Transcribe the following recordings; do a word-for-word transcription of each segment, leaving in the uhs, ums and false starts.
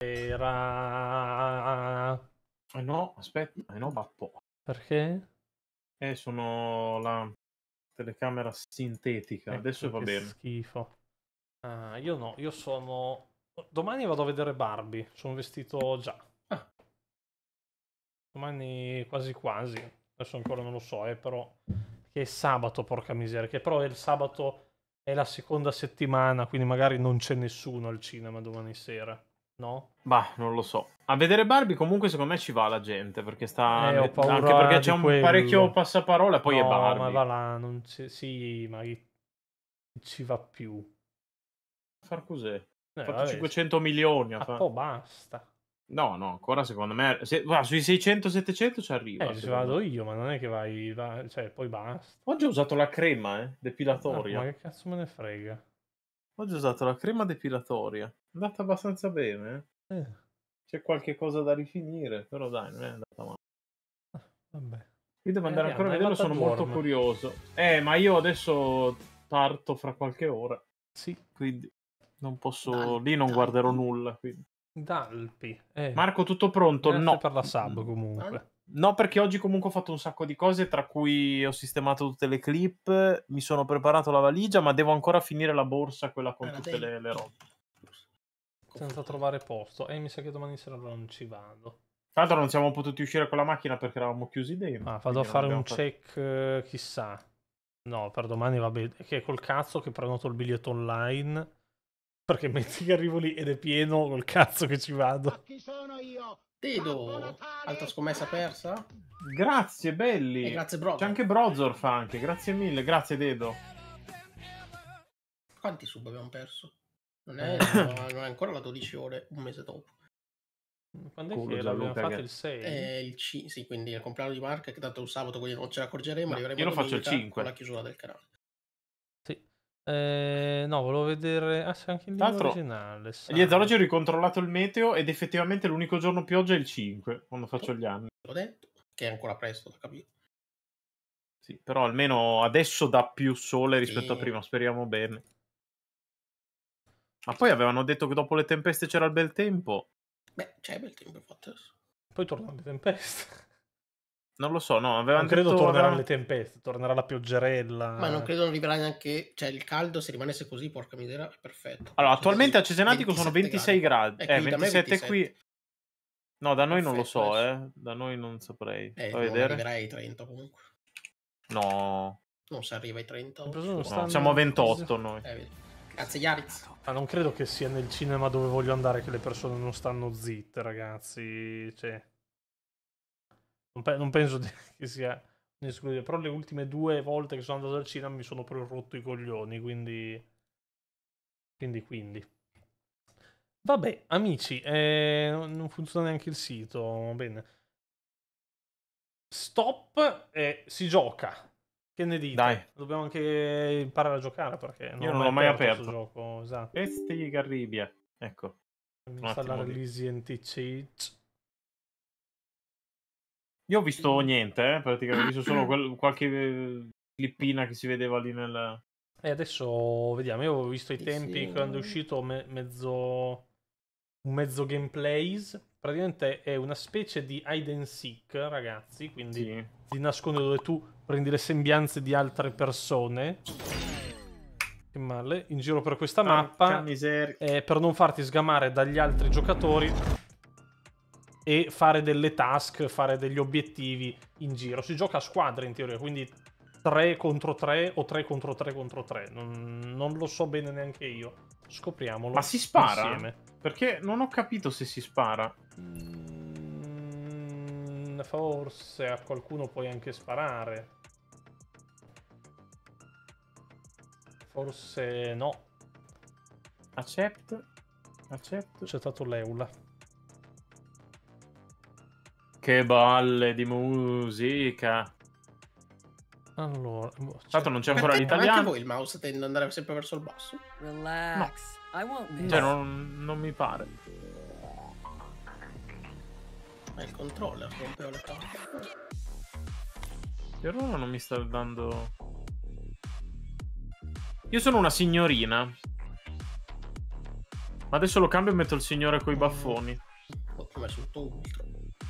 Era... Eh no, aspetta, eh no, Bappo. Perché? Eh, sono la telecamera sintetica. Ecco, Adesso va che bene. schifo. Ah, io no, io sono... Domani vado a vedere Barbie, sono vestito già. Ah. Domani quasi quasi, adesso ancora non lo so, eh, però... Che è sabato, porca miseria, che però è il sabato, è la seconda settimana, quindi magari non c'è nessuno al cinema domani sera, no? Bah, non lo so. A vedere Barbie comunque secondo me ci va la gente, perché sta... Eh, ho Anche paura perché di c'è un parecchio quello. passaparola e poi è No, ma Barbie. va là, non c'è... Sì, ma chi ci va più? Far cos'è? Eh, Ha fatto vabbè, cinquecento milioni. a Ha fa... po' basta. No, no, ancora secondo me... Se... Guarda, sui seicento settecento ci arriva, Eh, ci secondo vado me. io, ma non è che vai... va- Cioè, poi basta. Oggi ho usato la crema, eh, Ah, depilatoria. ma che cazzo me ne frega? Oggi ho usato la crema depilatoria. È andata abbastanza bene, eh. Eh, C'è qualche cosa da rifinire, però dai, non è andata male. vabbè. Io devo Eh, andare ancora a Arianna, vederlo, è andata sono a molto dormire. curioso. Eh, ma io adesso parto fra qualche ora, Sì, quindi non posso... Dal- Lì non dal- guarderò nulla, quindi. Dalpi. Eh, Marco, tutto pronto? grazie No. per la sub comunque. No, perché oggi comunque ho fatto un sacco di cose, tra cui ho sistemato tutte le clip, mi sono preparato la valigia, ma devo ancora finire la borsa, quella con Ah, la tutte devi. le, le robe. Senza trovare posto. E eh, mi sa che domani sera non ci vado. Tra l'altro non siamo potuti uscire con la macchina perché eravamo chiusi dentro. Ah, vado a quindi non fare abbiamo un fatto- check, eh, chissà. No, per domani va bene. Che col cazzo che prenoto il biglietto online. Perché metti che arrivo lì ed è pieno, col cazzo che ci vado. Chi sono io? Dedo, altra scommessa persa. Grazie, belli. E grazie, Brother. C'è anche Brozor fa anche, grazie mille, grazie Dedo. Quanti sub abbiamo perso? Non è, Eh. no, non è ancora la dodici ore, un mese dopo. Quando è Culo, che l'abbiamo Gianluca, fatto che- il sei? È il C, sì, quindi il compleanno di Mark, che tanto è un sabato, quindi non ce ne accorgeremo. No, arriveremo io lo a faccio il domenica cinque. con la chiusura del canale. Sì. Eh, no, volevo vedere... Ah, c'è anche il Tra lingua l'altro, originale. Eliezer, oggi sai. ho ricontrollato il meteo ed effettivamente l'unico giorno pioggia è il cinque, quando faccio gli anni. L'ho detto, che è ancora presto da capire. Sì, però almeno adesso dà più sole rispetto Sì. a prima, speriamo bene. Ma poi avevano detto che dopo le tempeste c'era il bel tempo. Beh, c'è bel tempo infatti adesso. Poi tornano le tempeste. Non lo so, no, avevano Non credo detto... torneranno avevano- le tempeste, tornerà la pioggerella. Ma non credo non arriverà neanche... Cioè, il caldo, se rimanesse così, porca miseria, è perfetto. Allora, Sono attualmente a stati Cesenatico sono ventisei gradi. E Eh, qui da me ventisette qui... ventisette. No, da noi non lo Perfetto, so, adesso. eh. Da noi non saprei. Eh, Fa non vedere? arriverai ai trenta comunque. No. Non si arriva ai trenta. Ho preso oggi. uno No, stand- siamo a ventotto noi. Eh, vedi. Grazie, Yaritz. Ma non credo che sia nel cinema dove voglio andare che le persone non stanno zitte, ragazzi. Cioè, non, pe- non penso di- che sia un'esclusione. Però le ultime due volte che sono andato al cinema mi sono proprio rotto i coglioni, quindi... Quindi, quindi. Vabbè, amici, eh, non non funziona neanche il sito. Va bene. Stop e si gioca. Che ne dite? Dai. Dobbiamo anche imparare a giocare perché non Io ho non l'ho mai aperto. questo gioco. Esatto. Questi Caribia. Ecco. Devo Un attimo installare lì. l'Easy N T Cheat. Io ho visto niente, eh, praticamente. Ho visto solo quel- qualche eh, clippina che si vedeva lì nel... E adesso vediamo. Io avevo visto i Sì, tempi sì. quando è uscito me- mezzo... un mezzo gameplays. Praticamente è una specie di hide and seek, ragazzi. Quindi Sì. di nascondere dove tu prendi le sembianze di altre persone. Che male. In giro per questa Porca mappa. miseria. eh, per non farti sgamare dagli altri giocatori. E fare delle task, fare degli obiettivi in giro. Si gioca a squadre in teoria, quindi tre contro tre o tre contro tre contro tre. Non, non lo so bene neanche io. Scopriamolo. Ma si spara? insieme. Perché non ho capito se si spara. Mm, forse a qualcuno puoi anche sparare. Forse no. Accept. Accept. C'è stato l'Eula. Che balle di musica. Allora, boh, Tra l'altro non c'è ancora Perché anche l'italiano. voi il mouse tende ad andare sempre verso il basso? Relax. I won't miss. Cioè, non, non mi pare. È il controller che rompeva le palle. Per ora non mi sta dando... Io sono una signorina. Ma adesso lo cambio e metto il signore coi baffoni. Ho messo tutto ultra.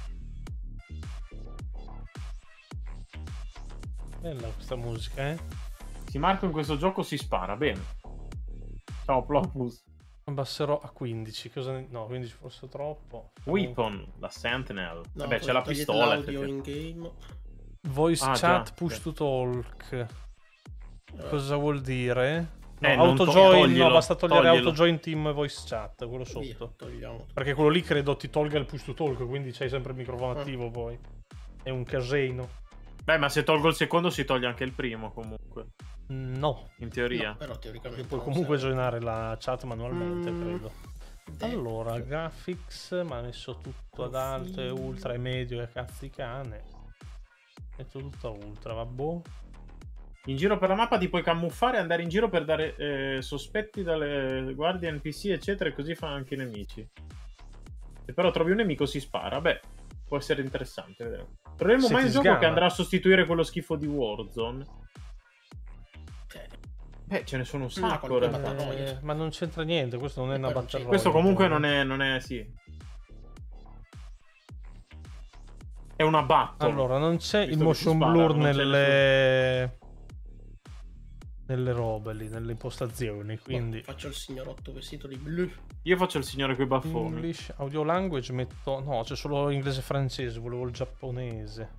Bella questa musica, eh? Sì, Marco in questo gioco si spara, bene. Ciao Plopus. Abbasserò a quindici. Cosa ne... No, quindici forse troppo. Weapon, la Sentinel. No, Vabbè, c'è la togliete pistola. l'audio in game. Voice Ah, chat già, push ok. to talk. Eh, Cosa vuol dire? No, Eh, non autojoin, toglielo, no, basta togliere toglielo. autojoin team e voice chat, quello via, sotto. togliamo. Perché quello lì credo ti tolga il push to talk, quindi c'hai sempre il microfono Ah. attivo poi. È un casino. Beh, ma se tolgo il secondo si toglie anche il primo comunque. No, In teoria. No, però teoricamente puoi non comunque serve. joinare la chat manualmente, Mm. credo. De- Allora, graphics, ma ha messo tutto ad alto e ultra e medio e cazzi cane. Metto tutto a ultra, vabbè. In giro per la mappa ti puoi camuffare e andare in giro per dare eh, sospetti dalle guardie N P C, eccetera, e così fanno anche i nemici. Se però trovi un nemico si spara, beh, può essere interessante. Vedremo. Troveremo Se mai ti un gioco sgama. che andrà a sostituire quello schifo di Warzone? Cioè, Beh, ce ne sono un No, sacco. qualche in battle realtà. royale. Eh, ma non c'entra niente, questo non è E una poi non battle c'è- Questo royale. comunque non è, non è, sì. È una battle. Allora, non c'è Visto il che si motion spara, blur non c'è nelle... nelle robe lì, nelle impostazioni, quindi... faccio il signorotto vestito di blu. Io faccio il signore coi baffoni. English, audio language, metto... No, c'è solo inglese e francese, volevo il giapponese.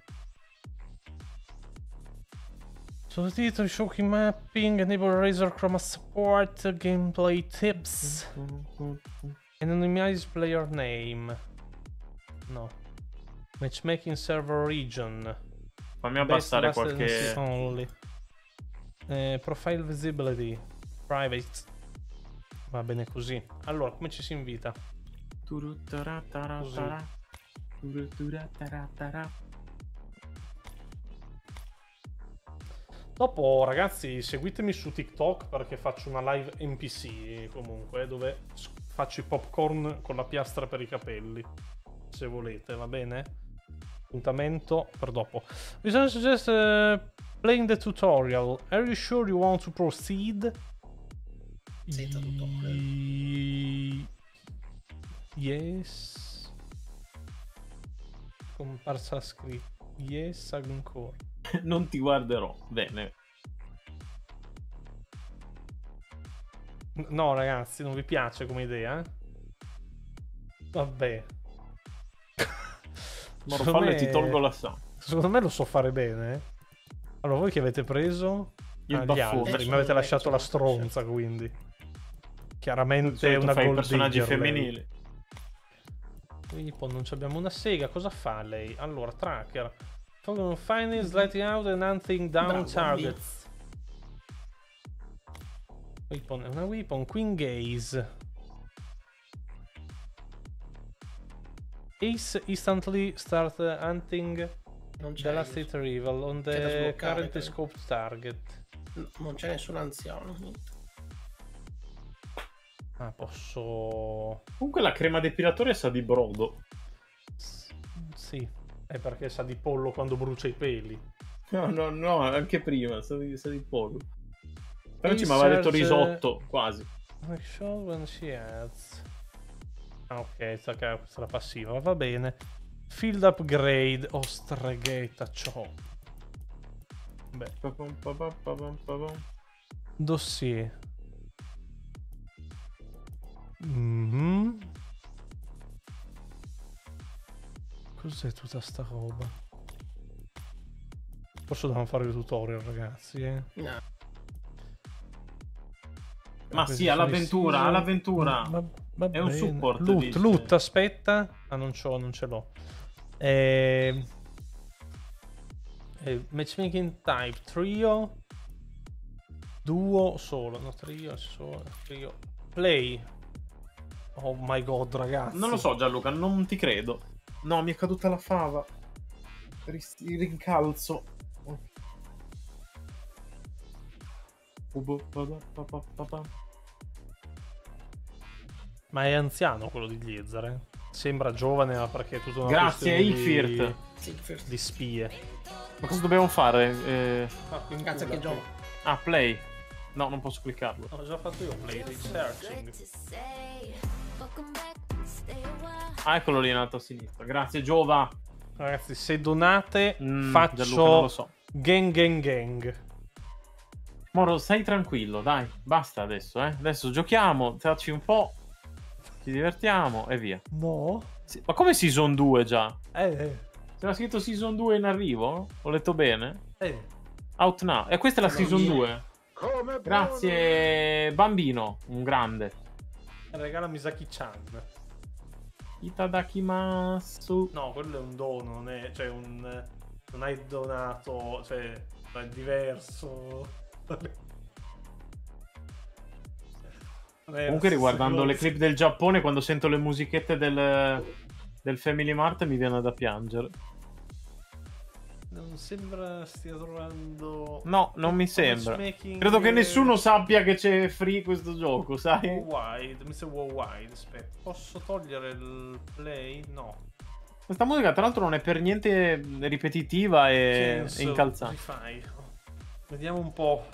Sottotitoli, showcase mapping, enable razor chroma support, gameplay tips, anonymize player name. No. Matchmaking server region. Fammi abbassare Best qualche... buttons only. Eh, profile visibility. Private. Va bene così. Allora, come ci si invita? Dopo, ragazzi, seguitemi su TikTok perché faccio una live N P C comunque, dove s- faccio i popcorn con la piastra per i capelli. Se volete, va bene? Appuntamento per dopo. Bisogna suggest uh, playing the tutorial. Are you sure you want to proceed? Senza tutorial. Y- Yes. Comparsa scritto. Yes, ancora. Non ti guarderò. Bene. No, ragazzi, non vi piace come idea? eh? Vabbè. Secondo Morfalle me- ti tolgo la sa. Secondo me lo so fare bene. eh. Allora, voi che avete preso? Il Ah, gli baffone. altri. Eh, Mi avete sono- lasciato la sono- stronza, quindi. Di Chiaramente è solito una fai i gold personaggi digger, lei. femminili. Qui poi non abbiamo una sega. Cosa fa lei? Allora, tracker. Finding, sliding out and hunting down Bravo, targets. Weapon è una weapon. Queen gaze. Ace instantly start hunting Non c'è, the last hit rival on C'è da the sbloccare, currently credo. scoped target. no, non c'è nessun anziano. niente. Ah, posso... Comunque la crema depilatoria sa di brodo. S- Sì, è perché sa di pollo quando brucia i peli. No, no, no, anche prima, sa di, sa di pollo. Però ci Research- mi aveva detto risotto, quasi. Make sure when she adds. Ah, ok, sta che questa è la passiva, va bene. Field upgrade, oh streghetta, ciò. Beh, Pa-pam, pa-pam, pa-pam, pa-pam. dossier. Mhm. Cos'è tutta sta roba? Forse dobbiamo fare il tutorial, ragazzi, eh. No, Ma Questi sì, sono i all'avventura, season. all'avventura. Va- va È un bene. support, Loot, dice. loot, aspetta. Ah, non c'ho, non ce l'ho. Eh... eh, matchmaking type, trio. Duo solo, no, trio solo, trio. Play. Oh my god, ragazzi. Non lo so, Gianluca, non ti credo. No, mi è caduta la fava. Ris- Il rincalzo. Ma è anziano quello di Gliezer, eh? Sembra giovane, ma perché è tutta una Grazie, questione di... Ilfirt. Siegfried. di spie. Ma cosa dobbiamo fare? Eh... Cazzo che gioco. Ah, play. No, non posso cliccarlo. Ho già fatto io play searching. Ah, eccolo lì in alto a sinistra. Grazie, Giova. Ragazzi, se donate Mm, faccio Gianluca, non lo so. gang gang gang. Moro, stai tranquillo, dai. Basta adesso, eh. Adesso giochiamo, facci un po'. Ci divertiamo e via. No? Sì, ma come Season due già? Eh, eh. C'era scritto Season due in arrivo? Ho letto bene? eh. Out now. E questa è la Non Season viene. due. Grazie, bambino. Un grande. Regala Misaki-chan. Itadakimasu. No, quello è un dono, non è... Cioè, un... Non hai donato... Cioè, è diverso. Comunque, riguardando le clip del Giappone, quando sento le musichette del, del Family Mart mi viene da piangere. Non sembra stia trovando... No, non mi sembra. matchmaking- Credo che nessuno sappia che c'è free questo gioco, sai? Worldwide, mister Worldwide, aspetta. Posso togliere il play? No. Questa musica, tra l'altro, non è per niente ripetitiva e, Cancel, e incalzante. rifai. Vediamo un po'.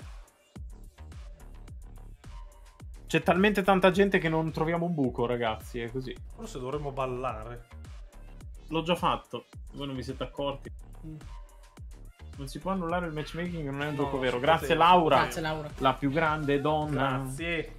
C'è talmente tanta gente che non troviamo un buco, ragazzi, è così. Forse dovremmo ballare. L'ho già fatto, voi non vi siete accorti. Mm. Non si può annullare il matchmaking, non è un No, gioco non vero. si Grazie poteva. Laura, Grazie Laura. la più grande donna. Grazie.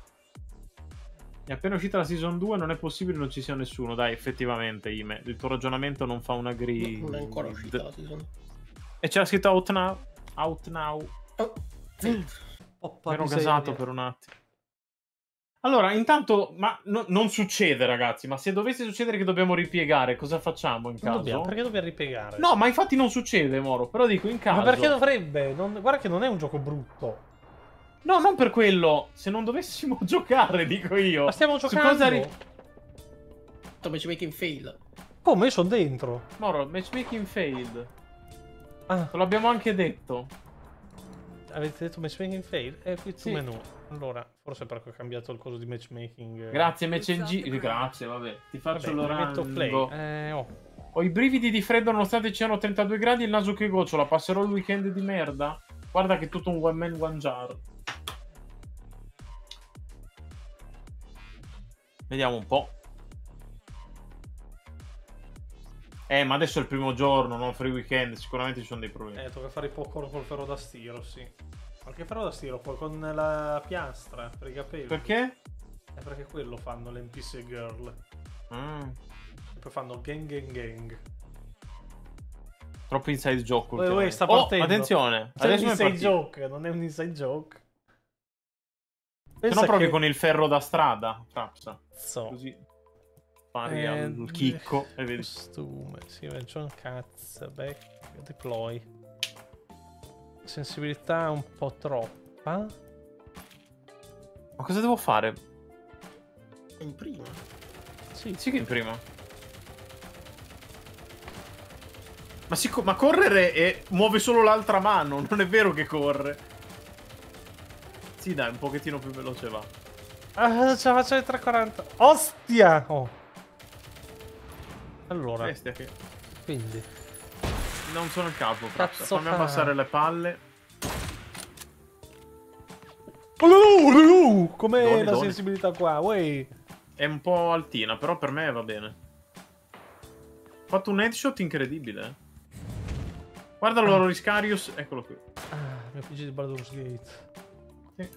È appena uscita la Season due, non è possibile non ci sia nessuno. Dai, effettivamente, Ime, il tuo ragionamento non fa una grid. Non è ancora uscita la season. E c'era scritto Out Now. Out Now. Oh, sì. Oppa Mi ero miseria. gasato per un attimo. Allora, intanto, ma no- non succede, ragazzi. Ma se dovesse succedere che dobbiamo ripiegare, cosa facciamo in Non caso? dobbiamo, perché dobbiamo ripiegare? No, ma infatti non succede, Moro. Però dico in caso. Ma perché dovrebbe? Non- Guarda che non è un gioco brutto. No, non per quello. Se non dovessimo giocare, dico io. Ma stiamo Su giocando. cosa ri- Matchmaking fail. Come? Io sono dentro. Moro, matchmaking failed. Ah, Te l'abbiamo anche detto. avete detto matchmaking fail? Eh, qui Sì. su menu. Allora, forse perché ho cambiato il coso di matchmaking. Grazie, McNG. Grazie, vabbè. Ti faccio Vabbè, l'orango. metto play. Eh, oh. Ho i brividi di freddo nonostante ci siano trentadue gradi e il naso che gocciola. Passerò il weekend di merda? Guarda che è tutto un one man one jar. Vediamo un po'. Eh, ma adesso è il primo giorno, non free weekend. Sicuramente ci sono dei problemi. Eh, tocca fare i popcorn col ferro da stiro, sì. Ma che ferro da stiro? Poi con la piastra per i capelli. Perché? È perché quello fanno le N P C girl. Mm, E poi fanno gang gang gang. troppo inside joke. Uè, uè, ultimamente. sta Oh, partendo. attenzione. C'è un Adesso è inside partito. joke, non è un inside joke. Se Pensa no provi che- con il ferro da strada, Frapsa. So. Così spari Eh, al chicco e vedi. Costume, sì, John Cazz, back, deploy. Sensibilità un po' troppa. Ma cosa devo fare? In prima. Sì, Sì che in prima. Ma, si co- ma correre e muove solo l'altra mano, non è vero che corre. Sì dai, un pochettino più veloce va. Ah, ce la faccio le tre quaranta. Ostia! Oh. Allora, Bestia che... quindi. Non sono il capo, Frapsa. Cazzo Fammi fa? abbassare le palle. Com'è Doni, la doni. sensibilità qua? Uè. È un po' altina, però per me va bene. Ho fatto un headshot incredibile. eh. Guarda Ah. l'oro Riscarius, eccolo qui. Ah, mio P G di Baldur's Gate. Sì.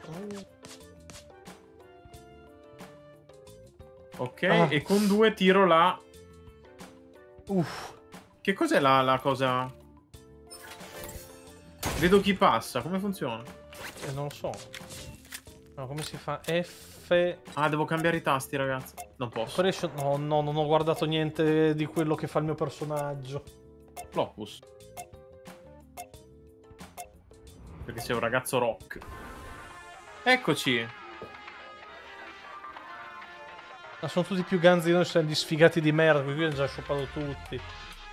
Ok, Ah. e con due tiro la... Uff. Che cos'è la, la cosa? Vedo chi passa, come funziona? Eh, non lo so. No, come si fa? F. Ah, devo cambiare i tasti, ragazzi. Non posso. Operation. No, no, non ho guardato niente di quello che fa il mio personaggio. Lopus. Perché sei un ragazzo rock. Eccoci. Ma sono tutti più ganzi di noi, siamo gli sfigati di merda, qui hanno già scioppato tutti.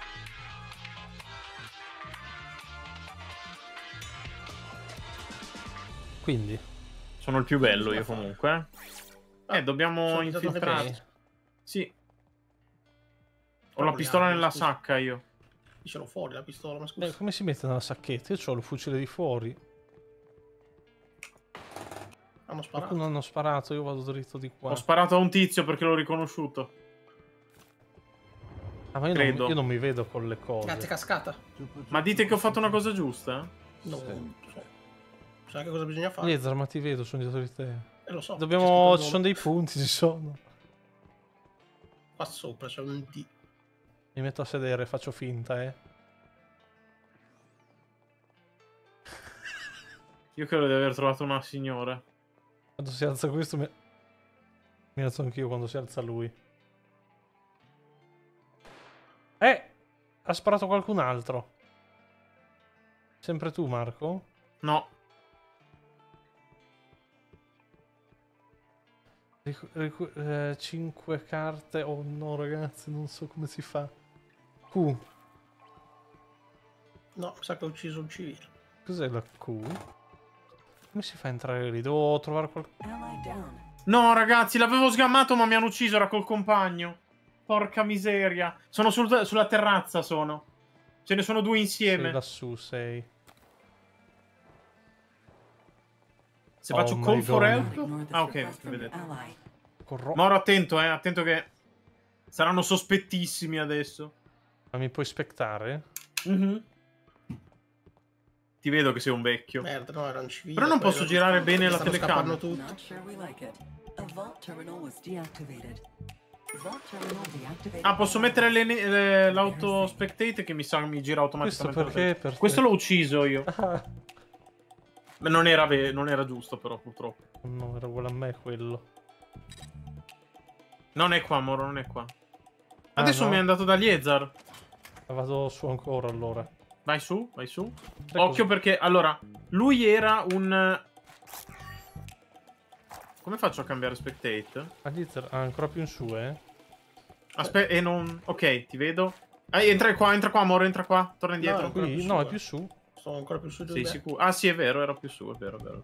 Quindi. Sono il più bello io comunque. Eh, dobbiamo Sono diventato anche infiltrarci. bene. Sì. Ho Però la pistola vogliamo, nella scusa. sacca io. Io ce l'ho fuori la pistola, ma scusa. Eh, come si mette nella sacchetta? Io ho il fucile di fuori. Hanno sparato. Qualcuno hanno sparato, io vado dritto di qua. Ho sparato a un tizio perché l'ho riconosciuto. Ah, ma io credo. non, io non mi vedo con le cose. Grazie, cascata. Ma dite che ho fatto una cosa giusta? No, Sì. non so. Sai che cosa bisogna fare? Liezar, ma ti vedo, sono dietro di te. Eh, lo so. Dobbiamo... c'è Ci scritto sono dei punti, ci sono. qua sopra, c'è un D. Mi metto a sedere, faccio finta, eh. Io credo di aver trovato una signora. Quando si alza questo mi... Mi alzo anch'io quando si alza lui. Eh! Ha sparato qualcun altro. Sempre tu, Marco? No. Ricu- ricu- eh, cinque carte. Oh no, ragazzi, non so come si fa. Q. No, mi sa che ha ucciso un civile. Cos'è la Q? Come si fa a entrare lì? Devo trovare qualcosa. Ally down. No, ragazzi, l'avevo sgammato ma mi hanno ucciso, era col compagno. Porca miseria. Sono sul- sulla terrazza, sono. Ce ne sono due insieme. Sei lassù, sei. Se Oh faccio my call for God. help... Ignore this Ah, ok, request from an vedete. ally. Corro... Ma ora attento, eh, attento che... Saranno sospettissimi adesso. Ma mi puoi spectare? Mhm. Ti vedo che sei un vecchio. Merda, no, era un civile. Però non quello. posso girare bene la Stanno telecamera. scappando tutti. Not sure we like it. A vault terminal was deactivated. Vault terminal deactivated. Ah, posso mettere le ne- le- l'auto spectate che mi sa che mi gira Questo automaticamente. la perché? tele- Perché? Questo l'ho ucciso io. Ah, Ma non era, ve- non era giusto però, purtroppo. no, era uguale a me quello. Non è qua, Moro, non è qua. Ah, Adesso no? mi è andato da Liezar. Vado su ancora allora. Vai su, vai su. Sai Occhio cosa- perché, allora, lui era un... Come faccio a cambiare spectate? Ah, Liezar- ah, ancora più in su, eh? Aspetta, e non... Ok, ti vedo. Ah, entra qua, entra qua, Moro, entra qua. Torna indietro. No, ancora Qui? più su, No, è eh. più su. Sono ancora più su di Sei me. sicuro? Ah, sì, è vero, era più su, è vero, è vero.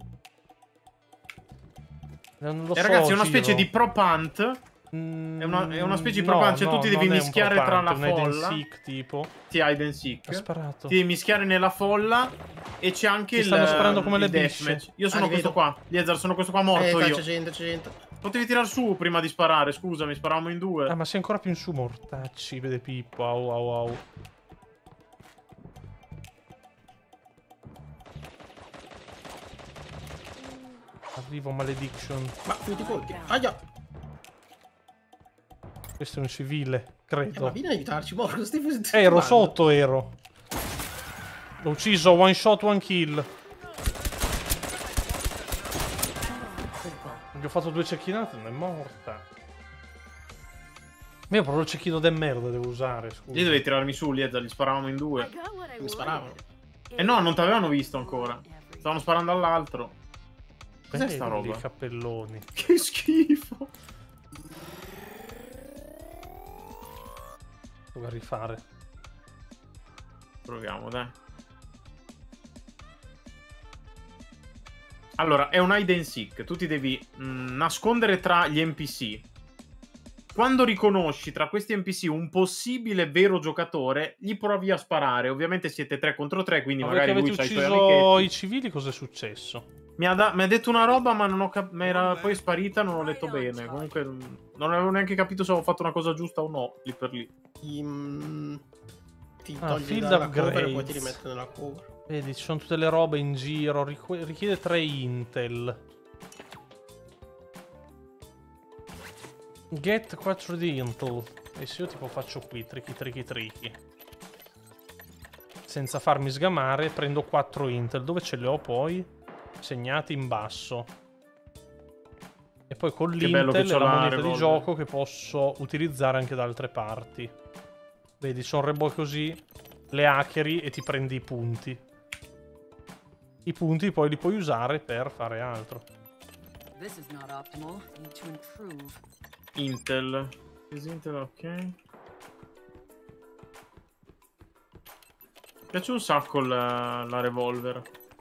Non lo E so, ragazzi, è una specie Giro. di prop hunt. Mm, È una- è una specie di no, prop hunt, cioè no, tu ti devi non è un mischiare prop tra hunt, la è un hide and folla. seek, tipo. Ti hide and seek. Ha sparato. Ti devi mischiare nella folla. E c'è anche Ti il... stanno sparando come il le bisce. deathmatch. Io sono Ah, li questo vedo. qua. Liezar, sono questo qua Eh, morto dai, io. c'è gente, c'è gente. Potevi tirar su prima di sparare, scusami, sparavamo in due. Ah, ma sei ancora più in su, mortacci, vede Pippo. Au, au, au. Arrivo, malediction. Ma finiti i colpi. Aia! Questo è un civile, Eh, credo. ma vieni ad aiutarci, Morco. Stai stai Eh, ero filmando. sotto, ero. L'ho ucciso, one shot, one kill. Gli ho fatto due cecchinate, non è morta. Ma io proprio il cecchino de merda devo usare, scusa. Lì dovevi tirarmi su, Liezar, gli sparavamo in due. Mi sparavano. Eh no, non t'avevano visto ancora. Stavano sparando all'altro. Cos'è sta Belli roba? i cappelloni. Che schifo. Devo rifare. Proviamo, dai. Allora, è un hide and seek. Tu ti devi mh, nascondere tra gli N P C. Quando riconosci tra questi N P C un possibile vero giocatore, gli provi a sparare. Ovviamente siete tre contro tre, quindi Ma magari perché lui avete c'ha i suoi ucciso amichetti. i civili, cosa è successo? Mi ha, da- mi ha detto una roba, ma non ho cap- mi era poi sparita, non ho letto bene. Comunque, mh, non avevo neanche capito se avevo fatto una cosa giusta o no, lì per lì. Ti, mm, ti Ah, togli field dalla cover e poi upgrades. ti rimetti nella cover. Vedi, ci sono tutte le robe in giro. riqu- richiede tre intel. Get quattro di intel. E se io tipo faccio qui, tricky tricky tricky. Senza farmi sgamare, prendo quattro intel. Dove ce li ho poi? Segnati in basso. E poi con Che bello l'intel che è c'ho la la moneta di revolver. gioco che posso utilizzare anche da altre parti. Vedi, sono reboy così, le hackeri e ti prendi i punti. I punti poi li puoi usare per fare altro. This is not optimal. Need to improve. Intel. Is Intel ok? Mi piace un sacco la, la revolver.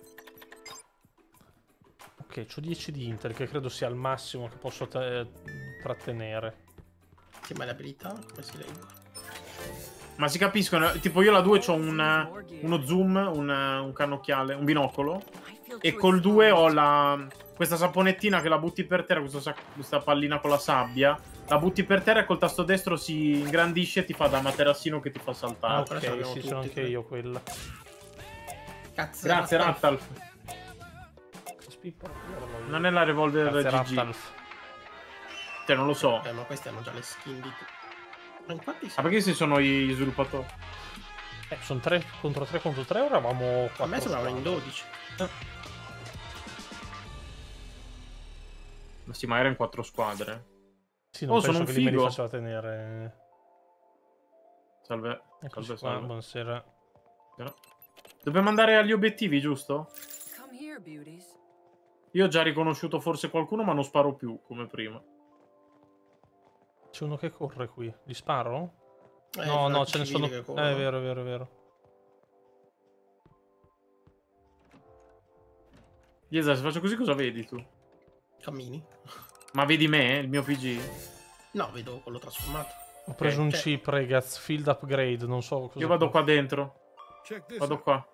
Ok, ho dieci di intel che credo sia il massimo che posso te- trattenere. Sì, ma le abilità come si leggono? Ma si capiscono, tipo io la due c'ho un, uno zoom, un, un cannocchiale, un binocolo. I feel E too col due ho exposed. la, questa saponettina che la butti per terra, questa, sa- questa pallina con la sabbia, la butti per terra e col tasto destro si ingrandisce e ti fa da materassino che ti fa saltare. Ah, quella ce ok, l'abbiamo sì, tutti, sono anche credo. io quella. Cazzo. Grazie, Rattalf. Non è la revolver Grazie, G G. Rattalf. Cioè, non lo so. Eh, ma questi hanno già le skin di tu. Ma infatti sì. Ah, perché se sono gli sviluppatori? Eh, sono tre contro tre contro tre, ora eravamo A me quattro sembravano in squadre. dodici. Ma sì, ma era in quattro squadre. Sì, non Oh, penso sono un che lì me li figo. faceva tenere. Salve. Eccoci Salve, qua, salve. buonasera. Dobbiamo andare agli obiettivi, giusto? Come here, beauties. Io ho già riconosciuto forse qualcuno, ma non sparo più come prima. C'è uno che corre qui. Gli sparo? Eh, no, no, anche ce ne civili sono. che Eh, corrono. è vero, è vero, è vero. Iesa, se faccio così cosa vedi tu? Cammini? Ma vedi me, il mio P G? No, vedo quello trasformato. Ho preso Ok, un cioè- chip, ragazzi. Field upgrade, non so cosa. Io vado qua dentro. Vado qua.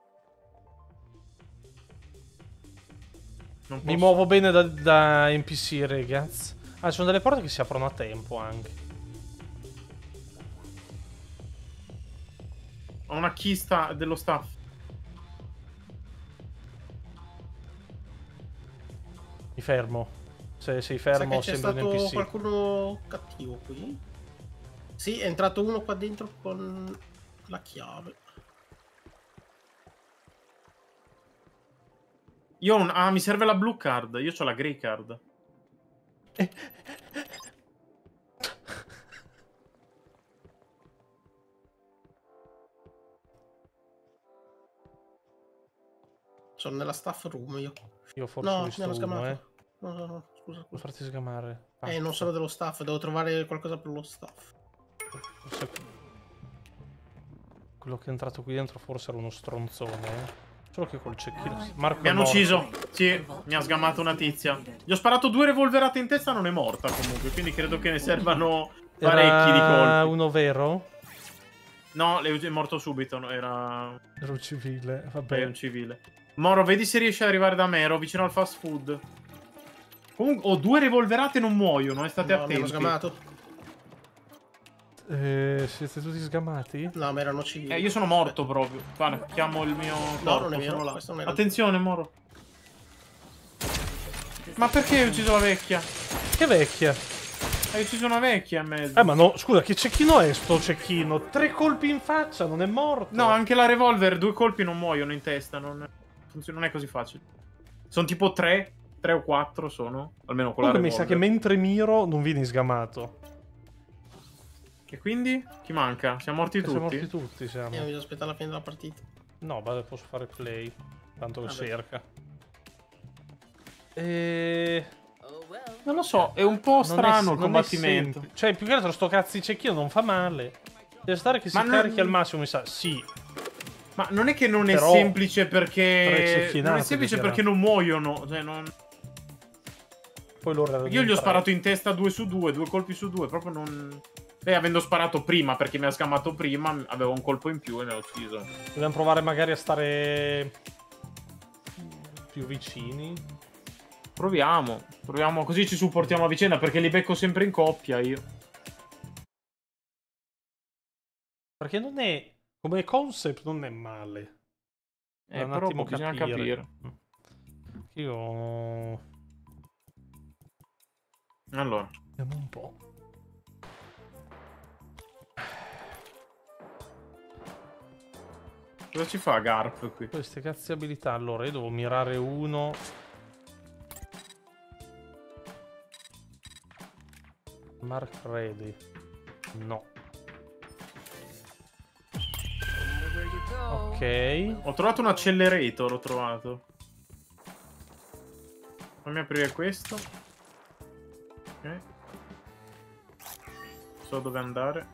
Non Mi posso. muovo bene da, da N P C, ragazzi. Ah, ci sono delle porte che si aprono a tempo anche. Ho una chista dello staff. Mi fermo. Se sei Sa fermo, che c'è sembra un N P stato C. qualcuno cattivo qui? Sì, è entrato uno qua dentro con la chiave. Io ho un... Ah, mi serve la blue card. Io ho la grey card. Sono nella staff room io. Io forse ho No, mi visto hanno uno, scamato. eh. No, no, no, scusa, Non scusa. farti sgamare. Eh, non sono dello staff, devo trovare qualcosa per lo staff. Forse... Quello che è entrato qui dentro forse era uno stronzone, eh. Solo che col cecchino... Marco Mi è hanno morto. ucciso. Sì, mi ha sgamato una tizia. Gli ho sparato due revolverate in testa, non è morta comunque. Quindi credo che ne servano parecchi di Era colpi. uno vero? No, è morto subito. no, Era... Era un civile, Beh, vabbè. è un civile. Moro, vedi se riesci ad arrivare da me. Ero vicino al fast food. Comunque, ho due revolverate e non muoiono. Eh, state No, mi hanno attenti. sgamato. Eh, siete tutti sgamati? No, ma erano civili. Eh, io sono morto proprio. Guarda, chiamo il mio No, corpo, non è vero, sono là. questo non era- Attenzione, Moro. Ma perché hai ucciso la vecchia? Che vecchia. Hai ucciso una vecchia in mezzo. Eh, ma no, scusa, che cecchino è sto cecchino? Tre colpi in faccia, non è morto. No, anche la revolver, due colpi non muoiono in testa. Non, funziona, non è così facile. Sono tipo tre, tre o quattro sono. Almeno con la Comunque mi sa revolver. che mentre miro non vieni sgamato. E quindi? Chi manca? Siamo morti Che tutti? siamo morti tutti, siamo. Eh, bisogna aspettare la fine della partita. No, vabbè, posso fare play. Tanto che Vabbè. cerca. E... Oh well. Non lo so, è un po' non è- strano il non è combattimento. semplice. Cioè, più che altro sto cazzo di cecchino non fa male. Deve stare che si Ma non- carichi al massimo, mi sa. Sì. Ma non è che non è Però- semplice tre perché... cecchinate Non è semplice di perché non muoiono. Cioè, non... Poi loro erano Io in gli ho tre. sparato in testa due su due, due colpi su due, proprio non... E avendo sparato prima, perché mi ha scamato prima, avevo un colpo in più e ne ho ucciso. Dobbiamo provare magari a stare più vicini. Proviamo, proviamo, così ci supportiamo a vicenda, perché li becco sempre in coppia io. Perché non è... Come concept non è male. Eh, È un però attimo bisogna capire. capire. Io... Allora, Vediamo un po'. cosa ci fa Garp qui? Queste cazzi abilità. Allora, io devo mirare uno. Mark ready. No. No matter where you go. Ok. Ho trovato un accelerator, ho trovato. Fammi aprire questo. Ok. So dove andare.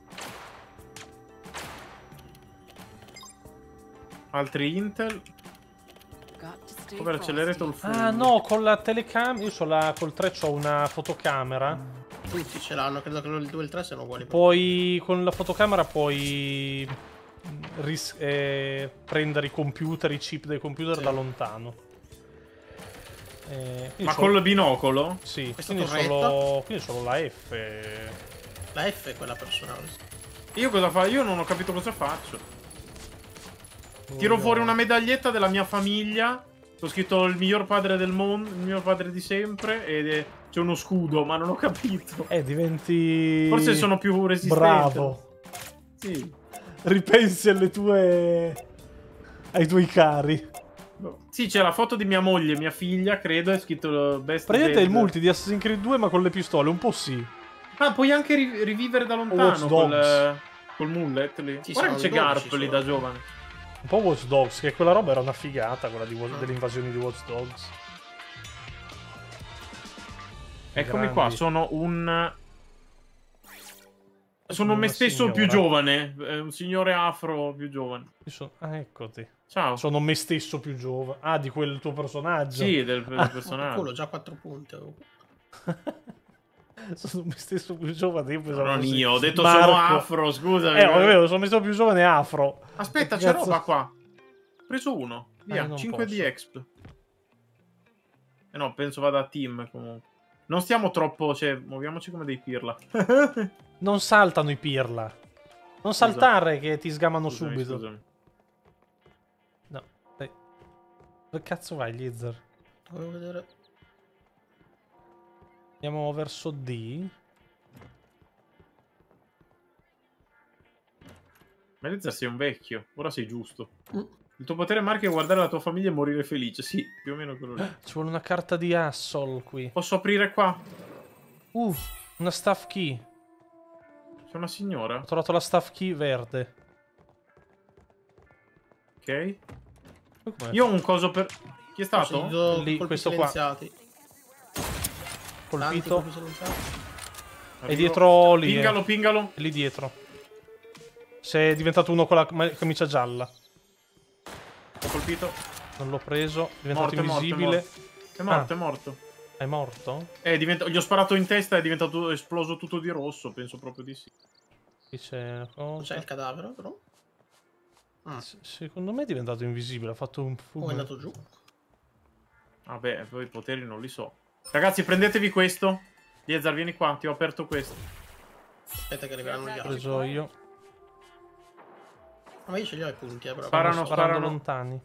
Altri Intel. Got to stay Dove l'accelerator frosty. full? Ah no, con la telecamera. Io so la, col tre c'ho una fotocamera. Tutti ce l'hanno, credo che il due e il tre siano uguali. Poi con la fotocamera puoi ris- eh, prendere i computer, i chip dei computer Sì. da lontano. Eh, quindi Ma solo- col binocolo? Sì, Questa quindi torretta? solo... quindi solo la F. La F è quella personale. Io cosa fa? Io non ho capito cosa faccio. Tiro fuori una medaglietta della mia famiglia. Ho scritto il miglior padre del mondo, il miglior padre di sempre. Ed c'è uno scudo, ma non ho capito. Eh, diventi... Forse sono più resistente. Bravo. Sì. Ripensi alle tue... ai tuoi cari. Sì, c'è la foto di mia moglie, mia figlia, credo, è scritto best Praticamente è il dead. multi di Assassin's Creed due ma con le pistole, un po' sì. Ah, puoi anche ri- rivivere da Watch lontano col, Dogs. col mullet lì. Sì, Guarda che c'è sono dodici Garp lì solo. da giovane. Un po' Watch Dogs, che quella roba era una figata, quella di Watch- delle invasioni di Watch Dogs. Eccomi Grandi. qua, sono un... Sono Una me stesso più signora. giovane, eh, un signore afro più giovane. Io sono- Ah, eccoti. Ciao. Sono me stesso più giovane. Ah, di quel tuo personaggio. Sì, del, del Ma personaggio. culo, già quattro punti. oh. Sono me stesso più giovane. Io pensavo Non fossi io, ho detto Marco. sono afro, scusa. Eh, ho capito, sono me stesso più giovane afro. Aspetta, Che c'è cazzo- roba qua. Ho preso uno. Ah, io Via, non cinque di posso. exp. Eh no, penso vada a team comunque. Non stiamo troppo, cioè, muoviamoci come dei pirla. Non saltano i pirla. Non saltare che ti sgamano Scusami, subito. scusami. No, dai. Dove cazzo vai, Lizer? Volevo vedere. Andiamo verso D. Melizza sei un vecchio, ora sei giusto. Mm. Il tuo potere Marco è guardare la tua famiglia e morire felice. Sì, più o meno quello lì. Ci vuole una carta di Assol qui. Posso aprire qua? Uh, una staff key. C'è una signora? Ho trovato la staff key verde. Ok. Com'è? Io ho un coso per... Chi è Ho stato? sentito Lì, colpi questo qua. silenziati. Tanti Colpito. colpi silenziati. È Arrivo. dietro lì. eh. Pingalo, pingalo. È lì dietro. Sei diventato uno con la ma- camicia gialla. Ho colpito. Non l'ho preso. È diventato Morto, è morto, è invisibile. morto. È morto, Ah. è morto. È morto? Eh, diventa... Gli ho sparato in testa e è diventato esploso tutto di rosso. Penso proprio di sì. Qui c'è una Non cosa. c'è il cadavere, però. Ah, S- Secondo me è diventato invisibile. Ha fatto un o fumo. è andato giù. Vabbè, poi i poteri non li so. Ragazzi, prendetevi questo. Liezar, vieni qua, ti ho aperto questo. Aspetta che arriveranno gli Ho altri. preso io. Ma io ce li ho i punti, eh, però. Sparano, Stanno sparando sparano. lontani.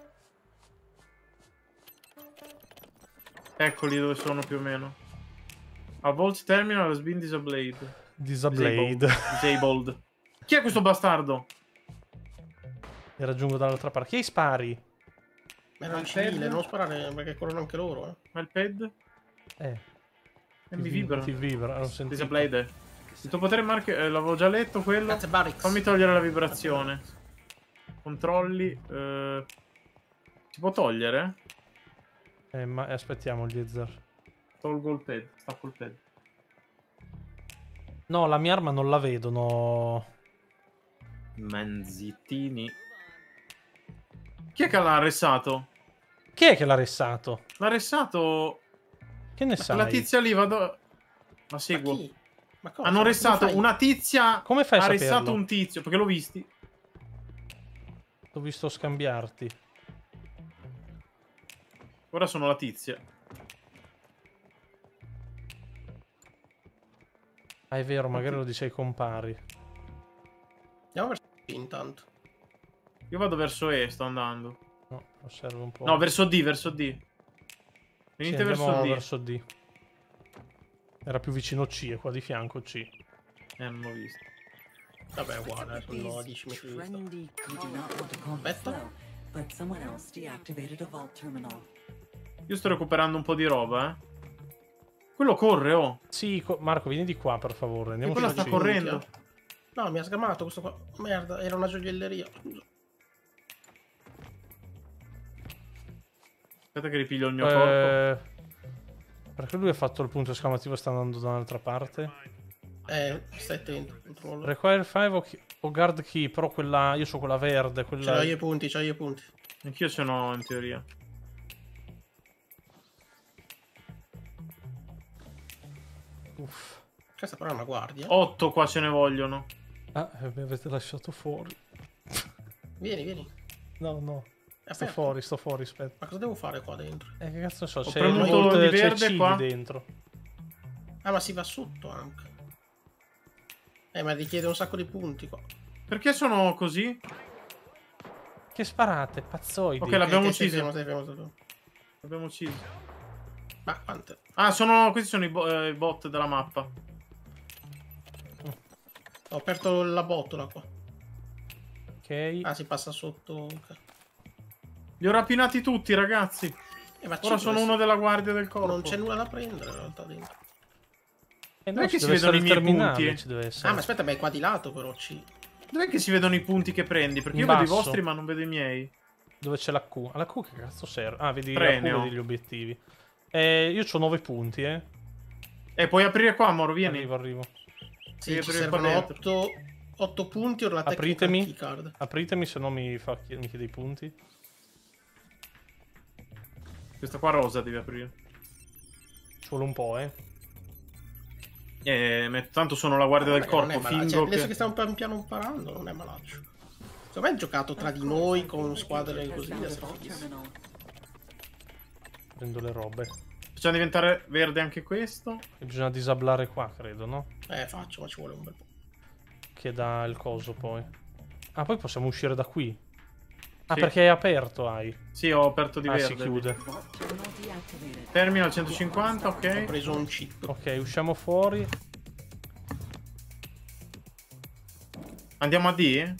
Eccoli dove sono più o meno. A Vault Terminal has been disabled. Disablade. Disabled. Chi è questo bastardo? E raggiungo dall'altra parte. Chi spari? Ma era un Ma civile, serve? non sparare perché corrono anche loro, eh. Ma il pad? Eh. E mi vibra. Ti vibra. Non sentito. Disabled. Il tuo potere Mark, eh, l'avevo già letto quello. Grazie, Barrix. Fammi togliere la vibrazione. Controlli. eh, Si può togliere? Eh, ma aspettiamo gli Ezer. Tolgo il pad. Stacco il pad. No, la mia arma non la vedo, no. Manzittini. Chi è che l'ha arrestato? Chi è che l'ha ressato? L'ha arrestato. Che ne sai? La tizia lì, vado. La Ma seguo. chi? Ma cosa? Hanno Ma arrestato come fai? una tizia. Come fai a Ha arrestato saperlo? un tizio. Perché l'ho visti. Ho visto scambiarti. Ora sono la tizia. Ah, è vero, magari lo dice ai compari. Andiamo verso D intanto. Io vado verso E, sto andando. No, osservo un po'. No, verso D, verso D. Sì, Venite verso andiamo D. verso D. Era più vicino C, è qua di fianco C. Eh, non l'ho visto. Vabbè, è uguale, eh, sono a dieci metri di vista. Trendy. You do not want to call the Aspetta. flow, but someone else deactivated a vault terminal. Io sto recuperando un po' di roba, eh. Quello corre, oh. Sì, co- Marco, vieni di qua, per favore. Andiamo quella su sta C. correndo. No, mi ha sgamato questo qua. Merda, era una gioielleria. Scusa. Aspetta che ripiglio il mio corpo. Eh, perché lui ha fatto il punto esclamativo e sta andando da un'altra parte. Eh, stai attento, controllo. Require five o, chi- o guard key, però quella... Io so quella verde, Ce l'ho quella... io i punti, c'ho io i punti. Anch'io ce n'ho in teoria. Uff. Questa però è una guardia. Otto qua ce ne vogliono. Ah, eh, mi avete lasciato fuori. Vieni, vieni. No, no. Sto aperto. fuori, sto fuori, aspetta. Ma cosa devo fare qua dentro? Eh, che cazzo ne so, Ho c'è premuto il di c'è il verde cibi qua. dentro. Ah, ma si va sotto anche. Eh, ma richiede un sacco di punti qua. Perché sono così? Che sparate, pazzoidi. Ok, l'abbiamo Eh, stai ucciso. fermo, stai fermo, stai fermo. L'abbiamo ucciso. Ma quante? Ah, sono... questi sono i, bo- eh, i bot della mappa. Ho aperto la botola qua. Ok. Ah, si passa sotto. Ok. Li ho rapinati tutti, ragazzi. Eh, ma Ora ci sono deve uno essere- della guardia del corpo. Non c'è nulla da prendere in realtà dentro. Eh, Dov'è ci che si deve vedono essere i il miei terminale, punti? ci deve essere. Ah, ma aspetta, beh, qua di lato però ci... Dov'è che si vedono i punti che prendi? Perché In io vedo i basso. vostri ma non vedo i miei. Dove c'è la Q? La Q che cazzo serve? Ah, vedi la Q, Premio. vedi gli obiettivi. Eh, io ho nove punti, eh. Eh, puoi aprire qua, Moro, vieni. Arrivo, arrivo. Sì, Devi ci aprire qua servono dentro. otto punti o la tecnica Apritemi. keycard. Apritemi, se no mi, fa, mi chiede i punti. Questa qua rosa devi aprire. Ci vuole un po', eh. Eh, ma tanto sono la guardia del Perché non è corpo, malaccio. fingo Cioè, adesso che... che stiamo pian piano imparando, non è malaccio. Secondo me è giocato tra di noi con squadre così. Found deve a essere vault fighissimo. terminal. Prendo le robe. Facciamo diventare verde anche questo. E bisogna disablare qua, credo, no? Eh, faccio, ma ci vuole un bel po'. Che dà il coso poi. Ah, poi possiamo uscire da qui. Ah, Sì. perché è aperto, hai. Sì, ho aperto di Ah, verde. si chiude. Vault terminal deactivated. Terminal centocinquanta, Ho ok. preso un chip. Ok, usciamo fuori. Andiamo a D?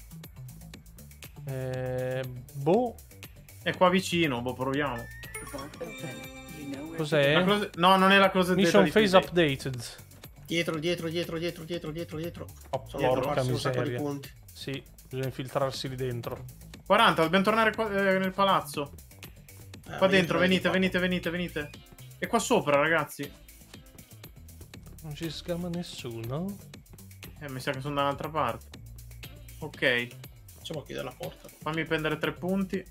Eh, boh. È qua vicino, boh, proviamo. Vault open. You know where Cos'è? La close- No, non è la closet Mission data di phase P J. updated. Dietro, dietro, dietro, dietro, dietro, dietro, dietro. Oh, Sono Dietro, porca farsi un sacco di miseria. punti. Sì, bisogna infiltrarsi lì dentro. quaranta, dobbiamo tornare qua, eh, nel palazzo. Eh, Qua ma dentro, io venite, qua. venite, venite, venite. E qua sopra, ragazzi. Non ci sgama nessuno. Eh, mi sa che sono da un'altra parte. Ok, Facciamo chiudere la porta. fammi prendere tre punti.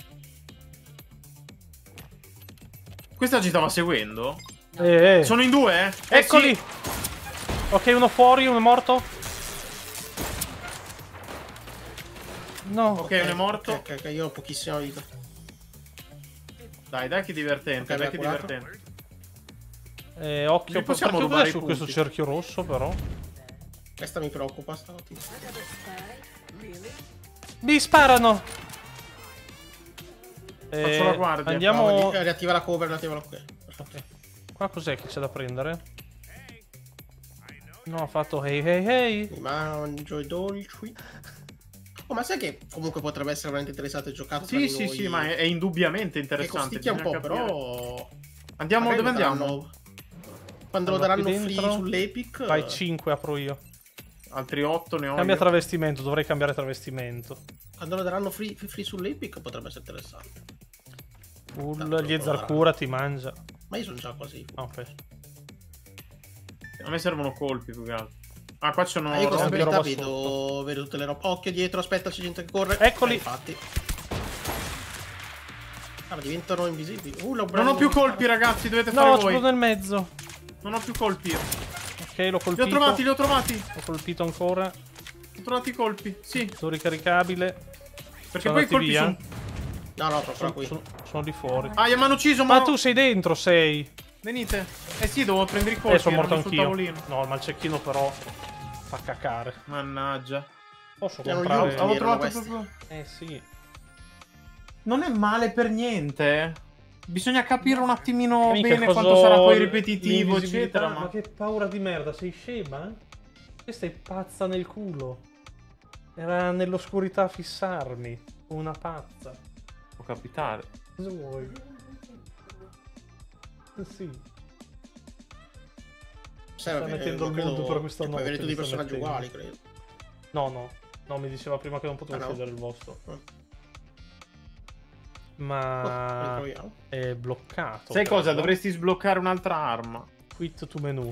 Questa ci stava seguendo? Eh, eh. Sono in due, eh? Eh, Eccoli! sì. Ok, uno fuori, uno è morto. No. Ok, uno è morto. Ok, ok, ok, io ho pochissima vita. Dai, dai che divertente, Ok, dai che mi ha curato. divertente. Eh, occhio, Li possiamo perché rubare cos'è i su punti? questo cerchio rosso, però? Questa mi preoccupa, sta notizia. Mi sparano! Faccio Eh, la guardia. Andiamo... No, ri- riattiva la cover, riattiva la cover. Ok. Qua cos'è che c'è da prendere? No, ha fatto hey hey hey. Mi mangio i dolci. Oh, ma sai che comunque potrebbe essere veramente interessante giocare tra Sì, di sì, noi? sì, ma è, è indubbiamente Che interessante. costicchia un po', bisogna capire. però... Andiamo, magari dove lo andiamo? daranno- Quando lo Allora, qui daranno free dentro- sull'Epic... Vai eh, cinque, apro io. Altri otto ne ho. Cambia io. travestimento, dovrei cambiare travestimento. Quando lo daranno free, free sull'Epic potrebbe essere interessante. Full, Tanto gli lo Cura ti mangia. Ma io sono già quasi... Ah, ok. A me servono colpi più che altro. Ah, qua ci sono Ah, io con robe, stabilità roba vedo, vedo tutte le robe. Occhio dietro, aspetta, c'è gente che corre. Eccoli. Eh, infatti. Ah, ma diventano invisibili. Uh, l'ho Non ho più colpi, ragazzi, dovete fare No, ce voi. l'ho nel mezzo. Non ho più colpi io. Ok, l'ho Li colpito. ho trovati, li ho trovati. Ho colpito ancora. Ho trovato i colpi. Sì, Sono ricaricabile. perché Sono poi i andati colpi via. sono... No, no, proprio Sono, qui. sono, sono di fuori. Ah, mi hanno ucciso, Ma ma... tu sei dentro, sei. Venite. Eh sì, devo prendere i colpi. Eh, sono morto erano sul anch'io. tavolino. No, ma il cecchino però fa cacare. Mannaggia. Posso Erano gli comprare... ultimi. Avevo erano trovato questi. proprio... Eh sì. Non è male per niente. Bisogna capire un attimino Mica bene coso- quanto sarà poi ripetitivo, l'invisibilità, eccetera. Ma... Ma che paura di merda, sei scema? Questa è pazza nel culo. Era nell'oscurità a fissarmi. Una pazza. Può capitare. Cosa vuoi? Eh sì. Sai, sta eh, mettendo non il credo mondo per questa che puoi avere notte, tutti i mi sta personaggi mettendo. uguali, credo. No, no. No, mi diceva prima che non potevo Ah, no? scegliere il vostro. Oh, Ma riproviamo. è bloccato. Sai cosa? credo. Dovresti sbloccare un'altra arma. Quit to menu.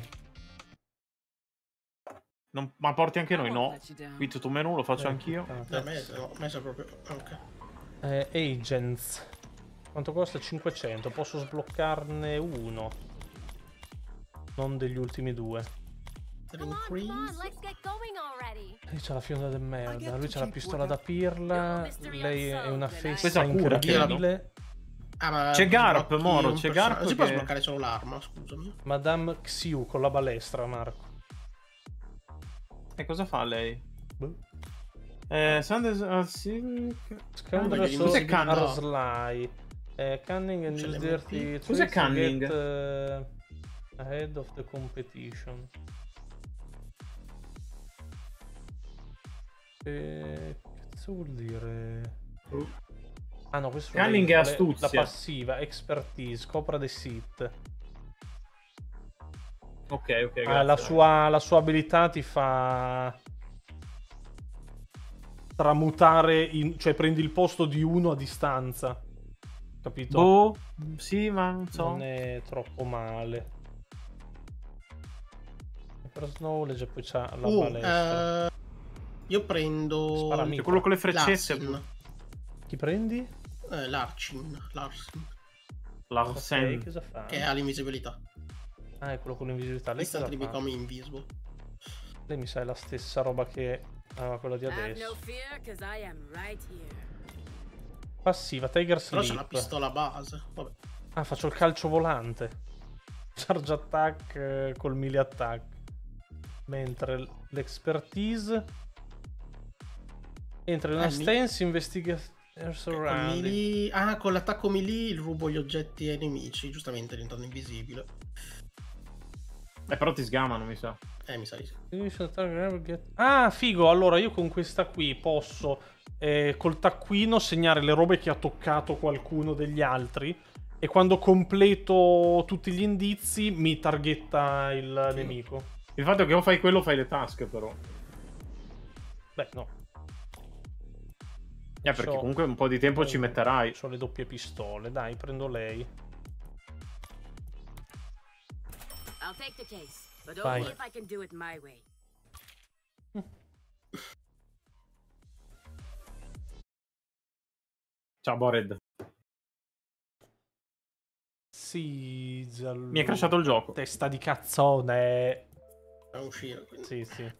Non- Ma porti anche noi, I won't no? let you down. Qui tutto menu lo faccio Eh, anch'io. puttana, Da me, cazzo. no, a me sa proprio... Ok. Eh, agents. Quanto costa? cinquecento. Posso sbloccarne uno. Non degli ultimi due. Increase. let's get going already. Lì c'ha la fionda del merda, lui c'ha la pistola da pirla, lei è una festa Questa cura, incredibile. Ah, ma C'è Garp, sblocchi Moro, un c'è personaggio. Garp Si può che- sbloccare solo l'arma, scusami. Madame Xiu con la balestra, Marco. E cosa fa lei? Boh. Eh, Sanders... Uh, sì... Scoundrel vedi, so cos'è Cunning? Arslai. Eh, Cunning and Ce use le dirty metti? Cos'è tricks to Cunning? get, eh, ahead of the competition. Eh, che cazzo vuol dire? Ah no, questo Cunning è la- astuzia. La passiva, expertise, copra the sit. Ok, ok, Ah, la, grazie. sua, la sua abilità ti fa tramutare, in, cioè prendi il posto di uno a distanza. Capito? Boh, sì, ma non so. Non è troppo male. Per Snowledge poi c'ha la Oh, balestra. eh, io prendo Spara C'è mica. quello con le freccette. l'Arsin. Chi prendi? Eh, l'Arcin, l'Arsin, Larsen. Ok, cosa fa? che ha l'invisibilità. Ah, è quello con l'invisibilità. Lei cosa Instantly fa? become invisible. Lei mi sa è la stessa roba che aveva quella di Have no adesso. fear, cause I am right here. Passiva, Tiger Però c'è la Sleep. pistola base. Vabbè. Ah, faccio il calcio volante. Charge attack eh, col melee attack. Mentre l'expertise entra in una Eh, mi- stance, investiga Con surrounding. melee- Ah, con l'attacco melee rubo gli oggetti ai nemici, giustamente diventando invisibile. Eh, però ti sgamano, mi sa. Eh, mi sa di sì. Ah, figo, allora io con questa qui posso eh, col taccuino segnare le robe che ha toccato qualcuno degli altri e quando completo tutti gli indizi mi targetta il nemico. Il fatto è che o fai quello o fai le task, però. Beh, no. Eh, perché So- comunque un po' di tempo ci metterai. Ho le doppie pistole, dai, prendo lei. I'll take the case, but Vai. only if I can do it my way. Ciao, Bored. Sì, giallo. Mi è crashato il gioco. Testa di cazzone. Fa uscire, quindi. Sì, sì.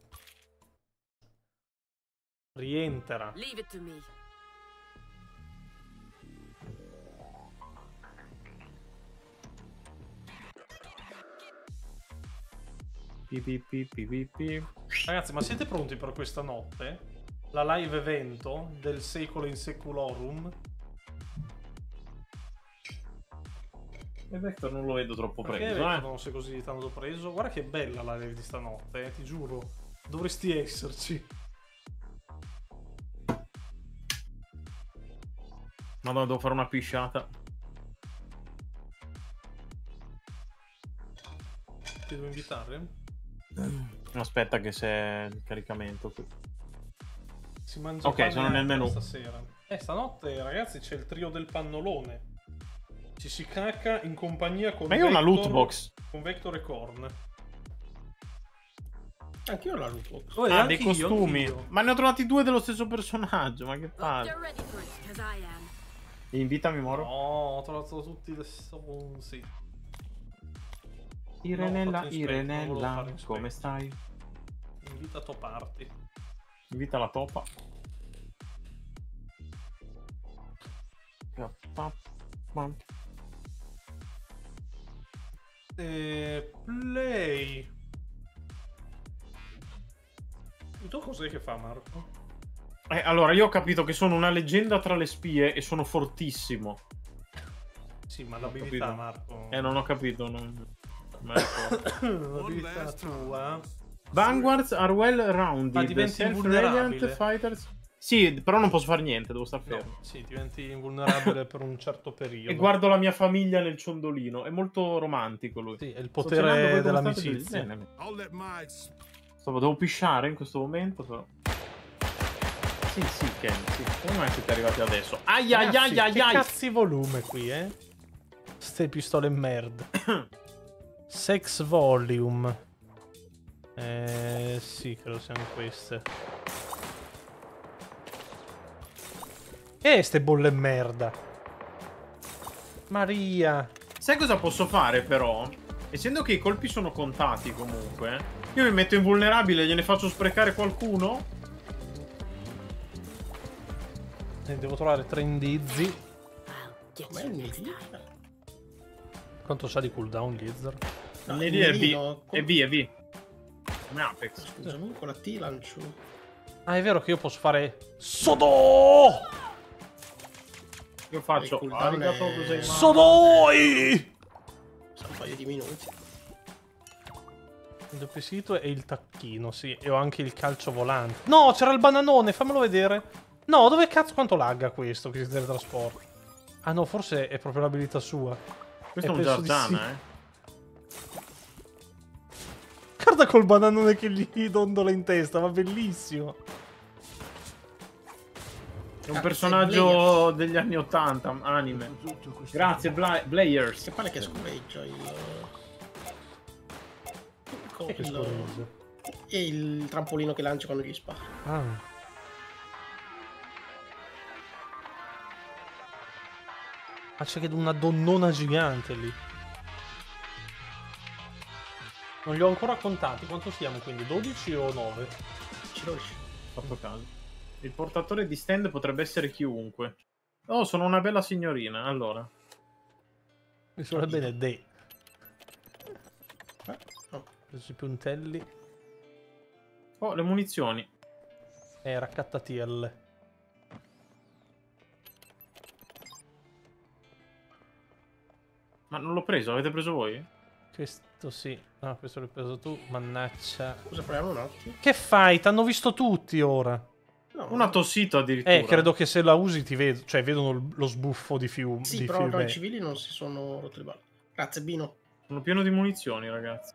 Rientra. Leave it to me. Pi, pi, pi, pi, pi, pi. Ragazzi, ma siete pronti per questa notte? La live evento del secolo in seculorum. E Vector non lo vedo troppo Perché preso, Vector eh. non sei così tanto preso? Guarda che bella la live di stanotte, eh, ti giuro. Dovresti esserci. Madonna, devo fare una pisciata. Ti devo invitare? Aspetta che c'è il caricamento qui. Si mangia Ok, pane sono nel anche menù. Stasera. Eh, stanotte, ragazzi, c'è il trio del pannolone. Ci si cacca in compagnia con Ma io ho una Vector- loot box. Con Vector e Korn. Anch'io ho la loot box. Oh, e Ah, dei anch'io, costumi. anch'io. Ma ne ho trovati due dello stesso personaggio. Ma che Hope palle. you're ready for it, cause I am. Invitami, Moro. No, ho trovato tutti le stronzi. Irenella, No, ho fatto inspect, non volevo Irenella, fare inspect. come stai? Invita a toparti. Invita la topa. E play. E tu cos'è che fa, Marco? Eh, allora, io ho capito che sono una leggenda tra le spie e sono fortissimo. Sì, ma Ho l'abilità, capito. Marco. Eh, non ho capito. Non... non me la ricordo. L'abilità tua. Vanguards are well rounded. Ma diventi self-reliant invulnerabile. fighters. Sì, però non posso fare niente, devo star fermo. No, sì, diventi invulnerabile per un certo periodo. E guardo la mia famiglia nel ciondolino. È molto romantico lui. Sì, è il Sto cenando, potere voi come state? dell'amicizia. Bene. I'll let my ex- Stavo, devo pisciare in questo momento, però. Sì, sì, Ken, sì. Come mai siete arrivati adesso? Ai ai ai Ragazzi, ai che ai! cazzi volume qui, eh? Ste pistole merda. Sex volume. Eh, sì, credo siano queste. E ste bolle merda. Maria. Sai cosa posso fare, però? Essendo che i colpi sono contati comunque, io mi metto invulnerabile e gliene faccio sprecare qualcuno. E devo trovare tre indizi. I'll get Com'è you il next nidi? time. Quanto sa di cooldown Gizzer? No, Ne il è B. mirino, È B, è B. Come Apex. Scusami, con la T lancio. Ah, è vero che io posso fare Sodo! Io faccio Il cooldown arigato è- gozaimasu. Sodoi! Sono un paio di minuti. Il doppio sito e il tacchino, sì. E ho anche il calcio volante. No, c'era il bananone, fammelo vedere. No, dove cazzo quanto lagga questo, questo teletrasporto? Ah no, forse è proprio l'abilità sua. Questo è Eh, un penso di Giargiana, sì. eh. Guarda col bananone che gli dondola in testa, ma bellissimo. È un Cazzo, personaggio degli anni ottanta, anime. Grazie, Bla- Blayers. Che palle che scorreggia il... con E che il- scorreggia. E il trampolino che lancia quando gli spara. Ah. Ma c'è che una donnona gigante lì. Non li ho ancora contati. Quanto siamo quindi? dodici o nove? Ci riesci. Fatto caso. Il portatore di stand potrebbe essere chiunque. Oh, sono una bella signorina, allora. Mi suona bene De. Eh, no. Preso i puntelli. Oh, le munizioni. E raccattati L. Ma non l'ho preso, avete preso voi? Questo sì. No, questo l'hai preso tu. Mannaggia. Scusa, proviamo un attimo. Che fai? T'hanno visto tutti ora. No, Una tossito addirittura. Eh, credo che se la usi ti vedo. Cioè, vedono lo sbuffo di fiume. Sì, di però fiume. i civili non si sono rotti le balle. Grazie, Bino. Sono pieno di munizioni, ragazzi.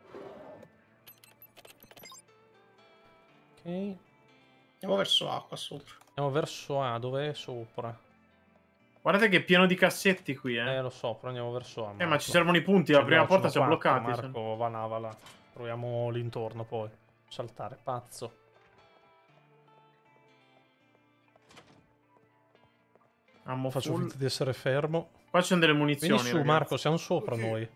Ok. Andiamo verso A qua sopra. Andiamo verso A, dove è sopra? Guardate che è pieno di cassetti qui, eh. Eh, lo so, però andiamo verso A. Eh, ma Marco. ci servono i punti, Ce la prima l'ho, porta ce si è l'ho quattro, bloccata. Marco, va là, va là. Proviamo l'intorno poi. Saltare, pazzo. Ammo Faccio full. finta di essere fermo. Qua ci sono delle munizioni, Vieni su, ragazzi. Marco, siamo sopra noi.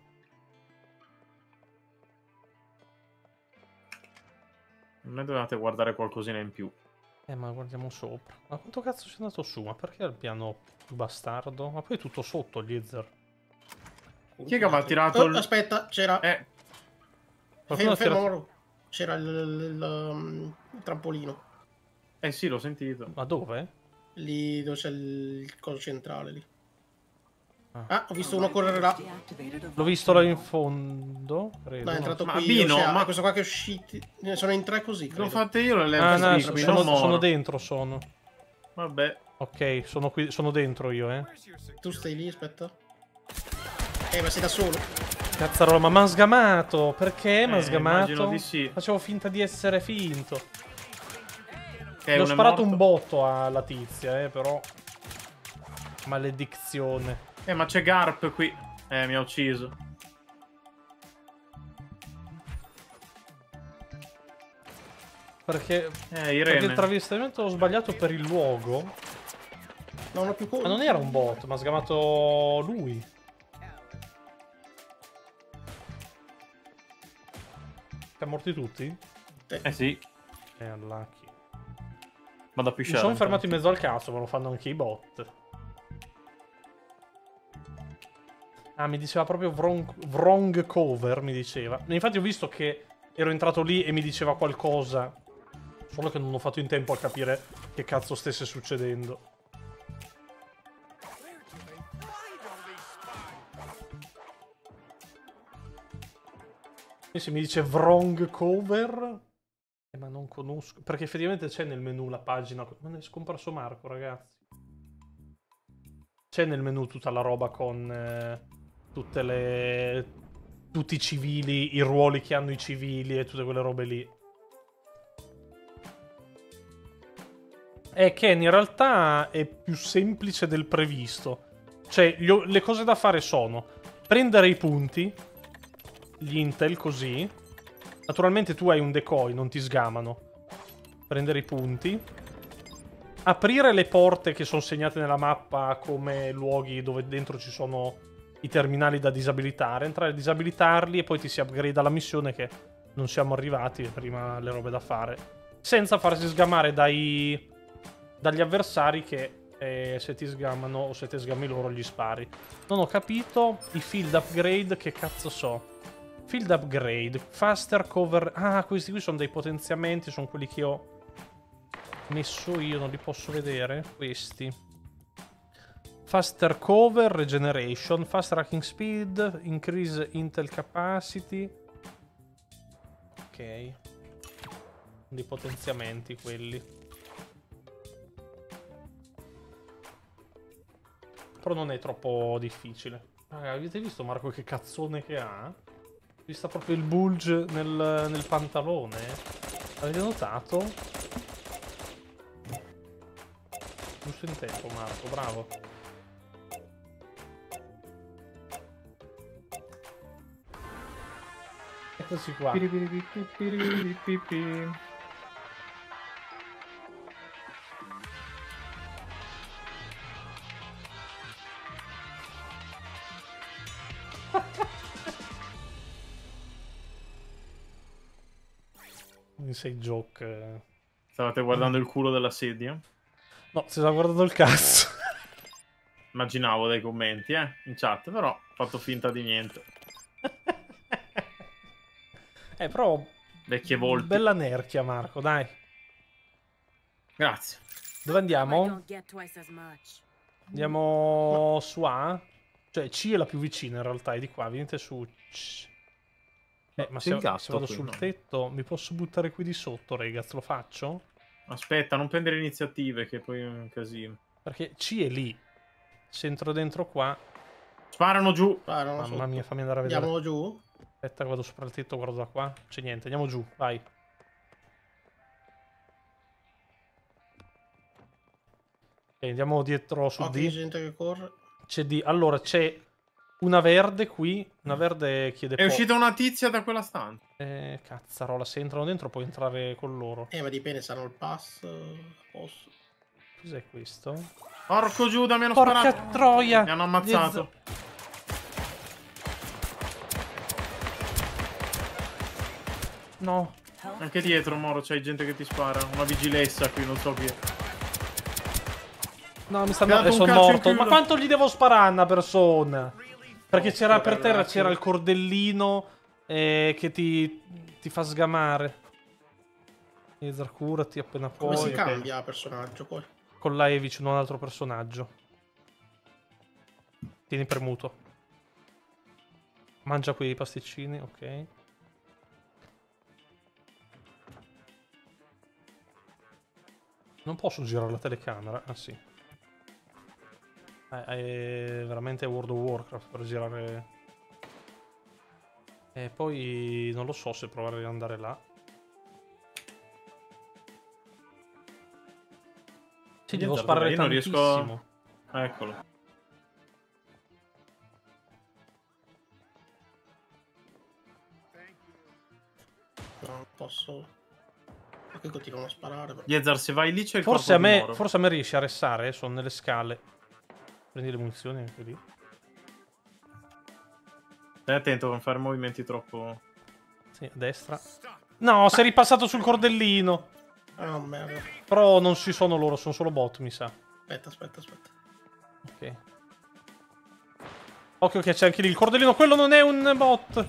Non dovevate guardare qualcosina in più. Eh, ma guardiamo sopra. Ma quanto cazzo sei andato su? Ma perché al piano bastardo? Ma poi è tutto sotto, Glizzer. Chi è che aveva tirato Oh, il... aspetta, c'era... Eh, Qualcuno Fermo, ha fermo, tirato- Moro. C'era il, il- il, um, il trampolino. eh sì, l'ho sentito. Ma dove? Lì dove c'è il, il coso centrale lì. Ah. Ah, ho visto uno correre là. Deactivated a L'ho vault visto là in terminal. fondo. Credo. No, è no? entrato Ma qui. Bino, Bino, ma- questo qua che è uscito. Ne sono in tre così. L'ho credo. fatte io le Ah, leve no, qui, so- qui, sono, non moro. sono dentro, sono. Vabbè. Ok, sono qui, sono dentro io, eh. Tu stai lì, aspetta. Eh, ma sei da solo. Cazzarola, ma m'ha sgamato. Perché m'ha Eh, sgamato? immagino di sì. Facevo finta di essere finto. Che Gli ho uno è sparato un morto. botto alla tizia, eh, però. Maledizione. Eh, ma c'è Garp qui. Eh, mi ha ucciso. Perché, Eh, perché Irene. il travestimento l'ho sbagliato per il luogo. Non ho più colpo. Ma non era un bot, ma ha sgamato lui. Siamo morti tutti? Eh sì. Eh, unlucky. Vado a Mi pisciare. sono fermato in mezzo al cazzo, ma lo fanno anche i bot. Ah, mi diceva proprio wrong, wrong cover, mi diceva. Infatti ho visto che ero entrato lì e mi diceva qualcosa. Solo che non ho fatto in tempo a capire che cazzo stesse succedendo. E se mi dice wrong cover... Eh, ma non conosco. Perché effettivamente c'è nel menu la pagina. Ma ne è scomparso Marco, ragazzi. C'è nel menu tutta la roba con eh, tutte le. Tutti i civili, i ruoli che hanno i civili e tutte quelle robe lì. È che in realtà è più semplice del previsto. Cioè, gli o- le cose da fare sono prendere i punti, gli intel così. Naturalmente tu hai un decoy, non ti sgamano. Prendere i punti. Aprire le porte che sono segnate nella mappa come luoghi dove dentro ci sono i terminali da disabilitare. Entrare a disabilitarli e poi ti si upgrade la missione che non siamo arrivati, prima le robe da fare. Senza farsi sgamare dai, dagli avversari che E se ti sgammano o se ti sgammi loro gli spari. Non ho capito i field upgrade, che cazzo so. Field upgrade, faster cover... Ah, questi qui sono dei potenziamenti, sono quelli che ho messo io, non li posso vedere. Questi. Faster cover, regeneration, fast tracking speed, increase intel capacity. Ok. Dei potenziamenti quelli. Però non è troppo difficile. Raga, avete visto Marco che cazzone che ha? Qui sta proprio il bulge nel, nel pantalone. Avete notato? Giusto in tempo Marco, bravo. Eccoci qua. Sei joke. Stavate guardando il culo della sedia? No, si sta guardando il cazzo. Immaginavo dai commenti, eh, in chat, però ho fatto finta di niente. Eh, però... Vecchie volpi. Bella nerchia, Marco, dai. Grazie. Dove I andiamo? don't get twice as much. Andiamo su A? Cioè, C è la più vicina in realtà, è di qua, venite su C. Eh, ma c'è se, il gatto se vado qui, sul no? tetto, mi posso buttare qui di sotto, ragazzi, lo faccio? Aspetta, non prendere iniziative, che poi è un casino. Perché C è lì. Se entro dentro qua... Sparano giù. Sparano Mamma sotto. mia, fammi andare a vedere. Andiamo giù? Aspetta, vado sopra il tetto, guardo da qua. C'è niente, andiamo giù, vai. Ok, andiamo dietro su Occhio D. di gente che corre. C'è D. Allora, c'è una verde qui. Una verde chiede È po- uscita una tizia da quella stanza. Eh, cazzarola, se entrano dentro puoi entrare con loro. Eh, ma dipende, saranno il pass. Posso. Cos'è questo? Porco Giuda, mi hanno Porca sparato. troia! Mi hanno ammazzato. No. Anche dietro, Moro, c'hai gente che ti spara. Una vigilessa qui, non so chi è. No, mi sta Mi ha andando. dato un Sono calcio in morto. Ma culo. quanto gli devo sparare a una persona? Perché c'era per terra, ragazzi. c'era il cordellino eh, che ti, ti fa sgamare. Ezra, curati appena Come puoi. si ok. cambia personaggio poi? Con la E vicino a un altro personaggio. Tieni premuto. Mangia quei pasticcini, ok. Non posso girare la telecamera? Ah sì. Eh, è veramente World of Warcraft per girare... E poi non lo so se provare ad andare là. Sì, devo Niente, sparare io non riesco tantissimo. a... Eccolo. No, non posso. Perché continuano a sparare? però. Yezar, se vai lì c'è il Forse a, corpo di me, Moro. forse a me riesce a restare, eh, sono nelle scale. Prendi le munizioni anche lì. Stai attento a non fare movimenti troppo... Sì, a destra. No, sei ripassato sul cordellino. Ah, merda. Però non ci sono loro, sono solo bot, mi sa. Aspetta, aspetta, aspetta. Ok. Occhio che c'è anche lì il cordellino, quello non è un bot.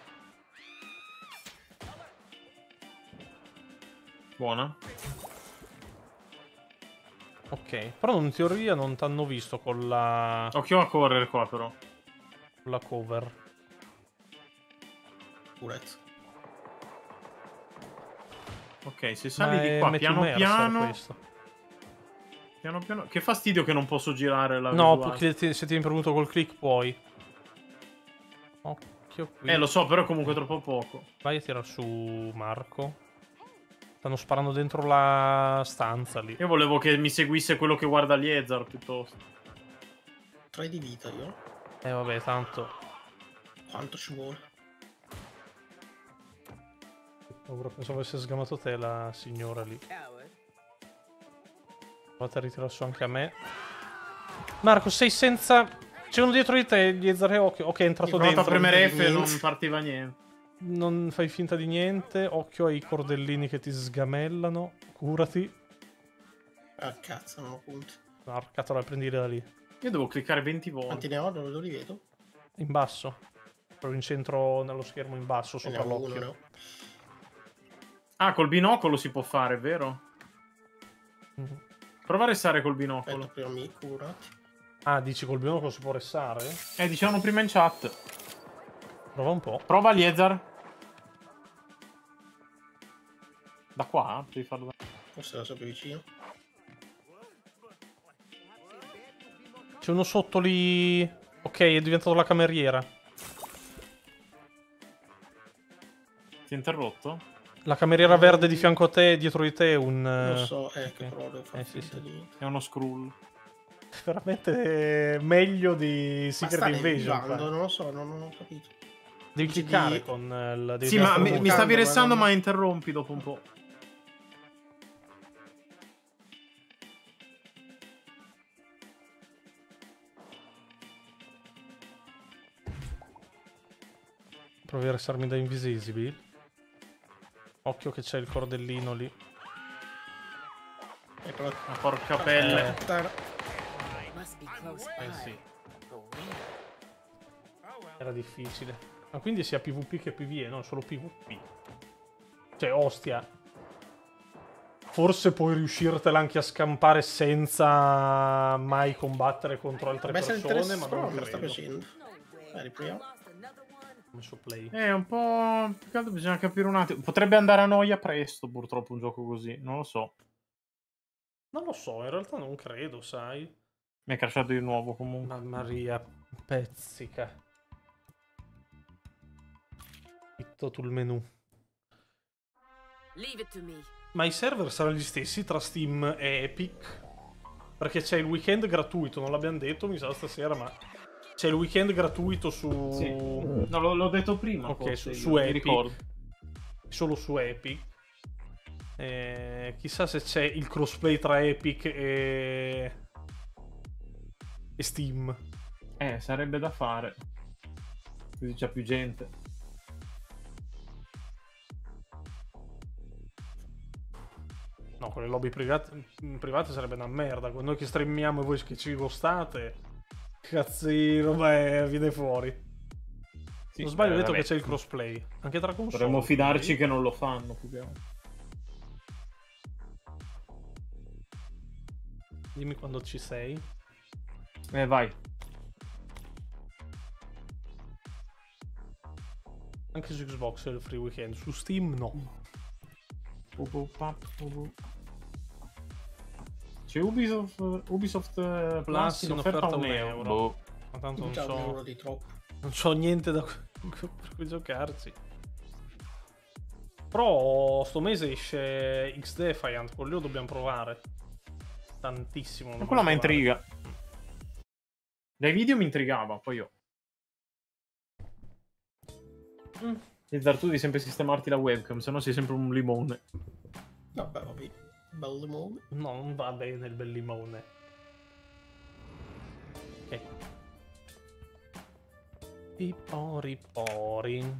Buona. Ok, però in teoria non ti hanno visto con la, Occhio a correre qua, però. con la cover. Purezza. Ok, se Ma sali è di qua Matthew piano Mercer piano, questo. piano piano... Che fastidio che non posso girare la No, visuale. perché ti- se ti è premuto col click puoi. Occhio qui. Eh, lo so, però comunque è troppo poco. Vai a tirare su Marco. Stanno sparando dentro la stanza lì. Io volevo che mi seguisse quello che guarda Liezar, piuttosto. tre di vita io. Eh vabbè, tanto. Quanto ci vuole? Ora pensavo avesse sgamato te la signora lì. Provate a ritirare su anche a me. Marco, sei senza... C'è uno dietro di te, gli ezzare occhio. Ok, è entrato Ho provato a dentro. premere F e niente. non partiva niente. Non fai finta di niente. Occhio ai cordellini che ti sgamellano. Curati. Ah, cazzo, non ho punti. Arcato la prendi da lì. Io devo cliccare venti volte. Quanti ne ho? Non lo rivedo. In basso. Proprio in centro nello schermo in basso, Ce ne sopra ho uno, l'occhio. ne ho. Ah, col binocolo si può fare, vero? Mhm. Prova a restare col Aspetta, binocolo. prima mi curati. Ah, dici col binocolo si può restare? Eh, dicevano prima in chat. Prova un po'. Prova Liezar. Da qua? Devi farlo da... Forse era sempre vicino. C'è uno sotto lì. Ok, è diventato la cameriera. Ti è interrotto? La cameriera verde di fianco a te, dietro di te, è un... Lo eh, so, eh, che ok. però devo fare Eh, sì, finta sì. di... È uno scroll. Veramente meglio di Ma Secret sta Invasion. rivivando, qua. non lo so, non, non ho capito. Devi Dici cliccare di- con eh, il... devi Sì, tenere ma mi, premuto. mi stavi ma restando, non- ma interrompi dopo un po'. Provi a restarmi da Invisible. Occhio che c'è il cordellino lì. Eh, però... Ma porca pelle. Eh. Puttana. Must be close Eh by. sì, era difficile. Ma quindi sia PvP che PvE, non solo PvP. Cioè, ostia. Forse puoi riuscirtela anche a scampare senza mai combattere contro altre Beh, se persone, interessa ma però non non sta credo. facendo. Eh, riproviamo. Ho messo play. Eh, un po'... più che altro bisogna capire un attimo. Potrebbe andare a noia presto, purtroppo, un gioco così. Non lo so. Non lo so, in realtà non credo, sai. Mi è crashato di nuovo, comunque. Mamma Maria, pezzica. Hitto sul menu. Leave it to me. Ma i server saranno gli stessi tra Steam e Epic? Perché c'è il weekend gratuito, non l'abbiamo detto, mi sa stasera, ma... C'è il weekend gratuito su... Sì. No, l'ho, l'ho detto prima. Ok, forse, su, io, su mi Epic. ricordo. Solo su Epic. Eh, chissà se c'è il crossplay tra Epic e... e Steam. Eh, sarebbe da fare. Così c'è più gente. No, con le lobby private, private sarebbe una merda. Noi che streamiamo e voi che ci gostate, cazzino, beh, viene fuori. Sì, non sbaglio, ho eh, detto vabbè. che c'è il crossplay. Anche tra console. Dovremmo fidarci quindi. che non lo fanno, più che altro. Dimmi quando ci sei. Eh, vai. Anche su Xbox è il free weekend. Su Steam no. C'è Ubisoft, Ubisoft eh, Plus in offerta a un euro. Boh. Ma tanto non Già un euro so. di troppo. Non so niente da per cui giocarci. Però sto mese esce X Defiant, quello lo dobbiamo provare. Tantissimo. lo Ma quello mi dobbiamo provare. intriga. Dai video mi intrigava, poi io. Mm. E Zar, tu devi sempre sistemarti la webcam, sennò sei sempre un limone. Vabbè, vabbè. Bel limone. No, non va bene il bel limone. Ok. Pipori pori.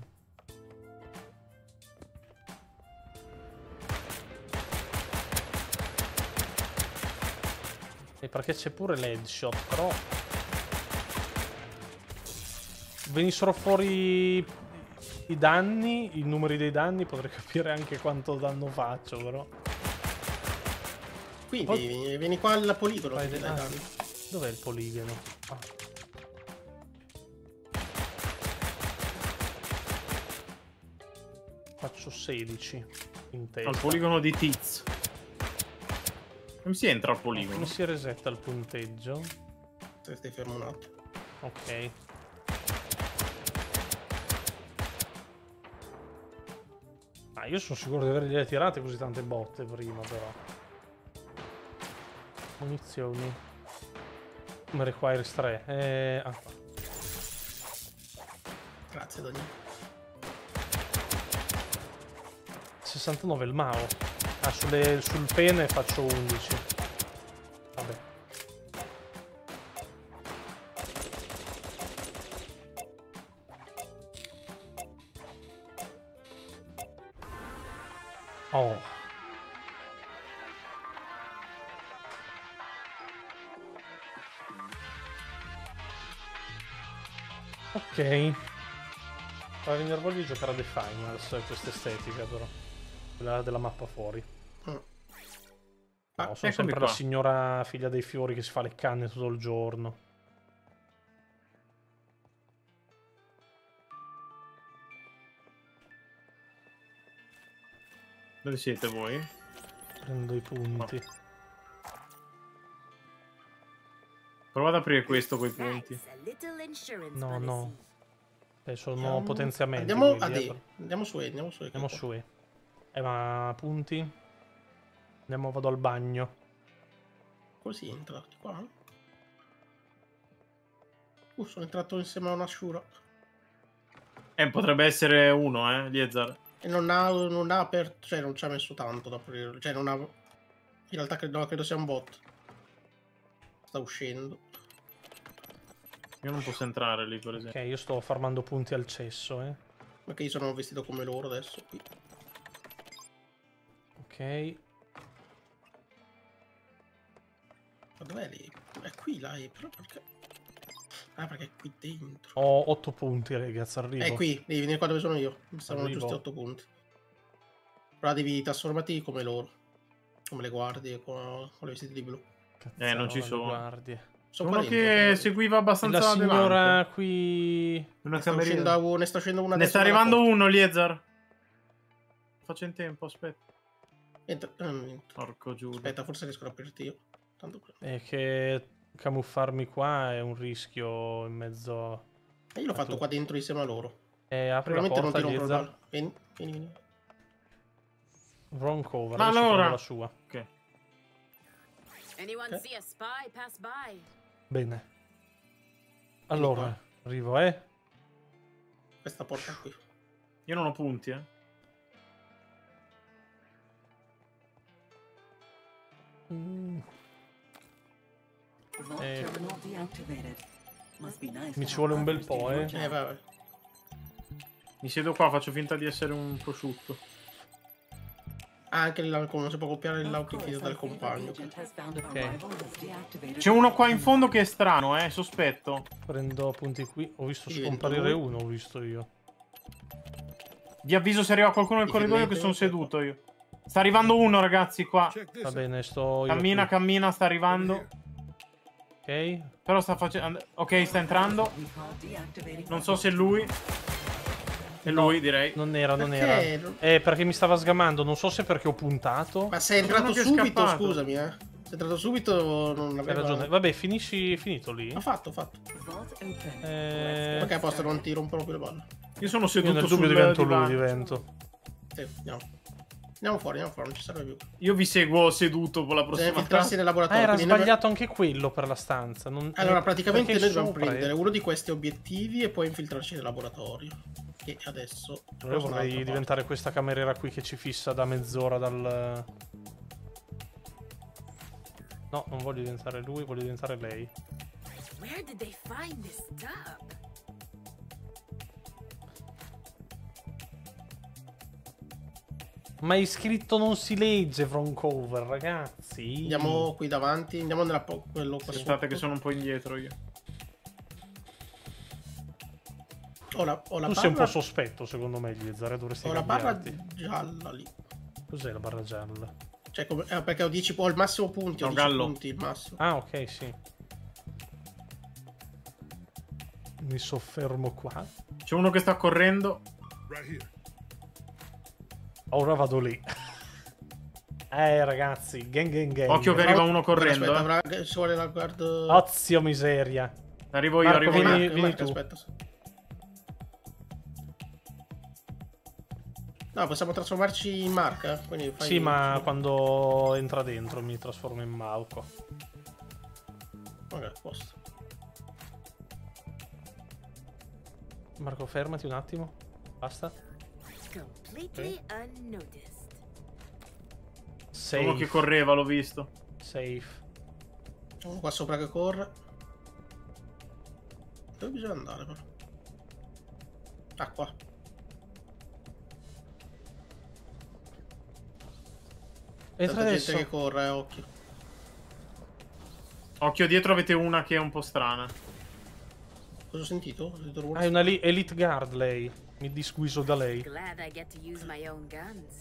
E perché c'è pure l'headshot, però... Venissero fuori i danni, i numeri dei danni, potrei capire anche quanto danno faccio, però... Quindi Oh. vieni, vieni qua al poligono. Vai, che ti dai ah, danni. dov'è il poligono? Ah. Faccio sedici in testa. Al poligono di Tiz. Come si entra al Come poligono? si resetta il punteggio? Se stai fermo un attimo. Ok. Ah, io sono sicuro di avergliele tirate così tante botte prima, però. Munizioni. Come requires tre. Eh... Ah, qua. Grazie, Daniele. sessantanove il Mao. Ah, sulle, sul pene faccio undici. Vabbè. Oh. Ok. Fa venire voglia di giocare a The Finals questa estetica però. Quella della mappa fuori. Mm. No, Ah, sono eccomi sempre qua. la signora figlia dei fiori che si fa le canne tutto il giorno. Dove siete voi? Prendo i punti. Provate ad aprire questo coi punti. Thanks, a little insurance No, no. policy. Eh, sono Andiamo- potenziamenti Andiamo a quelli, eh, D. però. Andiamo su E, andiamo su E. Andiamo su E. Eh, ma punti? Andiamo, vado al bagno. Così entra di qua. Uh, sono entrato insieme a una Shura. Eh, potrebbe essere uno, eh, Liezar. E non ha, non ha aperto, cioè non ci ha messo tanto da aprire. Cioè non ha... In realtà credo, no, credo sia un bot. Sta uscendo. Io non posso entrare lì, per esempio. Ok, io sto farmando punti al cesso, eh. Perché io sono vestito come loro adesso qui. Ok. Ma dov'è lì? È qui là, è- però perché... Ah, perché è qui dentro. Ho otto punti, ragazzi, arrivo. È qui, devi venire qua dove sono io. Mi stavano Arrivo. giusti otto punti. Però devi trasformarti come loro. Come le guardie, con, con le vestiti di blu. Eh, non ci Cazzarola, sono. guardie. Sono qua Uno dentro, che sono- seguiva E abbastanza la signora adelante. qui... Una Ne sta, cameriera. uscendo, ne sta uscendo una Ne adesso sta dalla arrivando porta. uno, Liezar. Faccio in tempo, aspetta. Niente, eh, niente. Porco Giuda. Aspetta, forse riesco ad aprirti io. Tanto qui. È che camuffarmi qua è un rischio in mezzo... E io l'ho Ah, fatto tu. qua dentro insieme a loro. Eh, apri la Probabilmente non porta, ti rompo il Liezar. ballo. Vieni, vieni, vieni. Wrong cover, Ma adesso allora- prendo la sua. Ok. Anyone Okay. see a spy pass by? Bene. Allora, arrivo, eh. Questa porta qui. Io non ho punti, eh. Mm, Vault Eh. terminal deactivated. Must be nice. Mi to ci vuole have un bel others po', do your eh. job. Eh, vabbè. Mi siedo qua, faccio finta di essere un prosciutto. Ah, anche il, come si può copiare il Of lauchi course, dal our favorite compagno. agent has found an Ok. arrival that's deactivated. C'è uno qua in fondo che è strano, eh, sospetto. Prendo punti qui. Ho visto Divento scomparire lui. uno, ho visto io. Vi avviso se arriva qualcuno nel corridoio che sono seduto io. Sta arrivando uno, ragazzi, qua. Va bene, sto io Cammina, qui. cammina, sta arrivando. Ok. Però sta facendo... Ok, sta entrando. Recall deactivating. Non so se è lui. È lui, direi. Non era, non Perché? era. Eh, perché mi stava sgamando. Non so se perché ho puntato. Ma sei C'è entrato uno che è subito, scappato. scusami, eh. Sei entrato subito, non Hai aveva... ragione. Vabbè, finisci finito lì. Ha fatto, ha fatto. Vault open. Eh, Perché a posto non ti rompono più le balle. Io sono Io seduto nel sul dubbio divento lui, divano. divento. Sì, andiamo. Andiamo fuori, andiamo fuori, non ci serve più. Io vi seguo seduto con la Bisogna prossima infiltrarsi nel Ah, laboratorio. era quindi noi- sbagliato anche quello per la stanza. Non- Allora, eh, praticamente perché noi dobbiamo sopra, prendere eh. uno di questi obiettivi e poi infiltrarci nel laboratorio. Che adesso... Io sono dall'altra vorrei parte. diventare questa cameriera qui che ci fissa da mezz'ora dal... No, non voglio diventare lui, voglio diventare lei. Where did they find this stuff? Ma è scritto non si legge from cover, ragazzi. Andiamo qui davanti, andiamo nella... po- quello qua Aspettate sotto. che sono un po' indietro io. Ho la, ho la Tu sei un po' barra... sospetto, secondo me, Liezare, dovresti Ho la barra cambiarti. gialla lì. Cos'è la barra gialla? Cioè, come... eh, perché ho dieci... Ho il massimo punti, ho No, dieci Gallo. punti il massimo. Ah, ok, sì. Mi soffermo qua. C'è uno che sta correndo. Ora vado lì. Eh, ragazzi, gang gang gang. Occhio che arriva uno correndo. Aspetta, eh. avrà... ci vuole la guardo... Ozio miseria. Arrivo io, Marco, arrivo vieni- io. Marco, vieni Marco, tu. aspetta. No, possiamo trasformarci in marca. Quindi fai... Sì, ma quando entra dentro mi trasformo in Malco. Ok, a posto. Marco, fermati un attimo. Basta. Completely unnoticed. Uno che Safe. correva, l'ho visto. Safe. C'è uno qua sopra che corre. Dove bisogna andare però? Ah, qua. Entra Tanta adesso. gente che corre, eh, occhio. Occhio, dietro avete una che è un po' strana. Cosa ho sentito? Ho sentito rumore. Ah, è una li- Elite Guard lei. Mi disguiso da lei. Glad I get to use my own guns.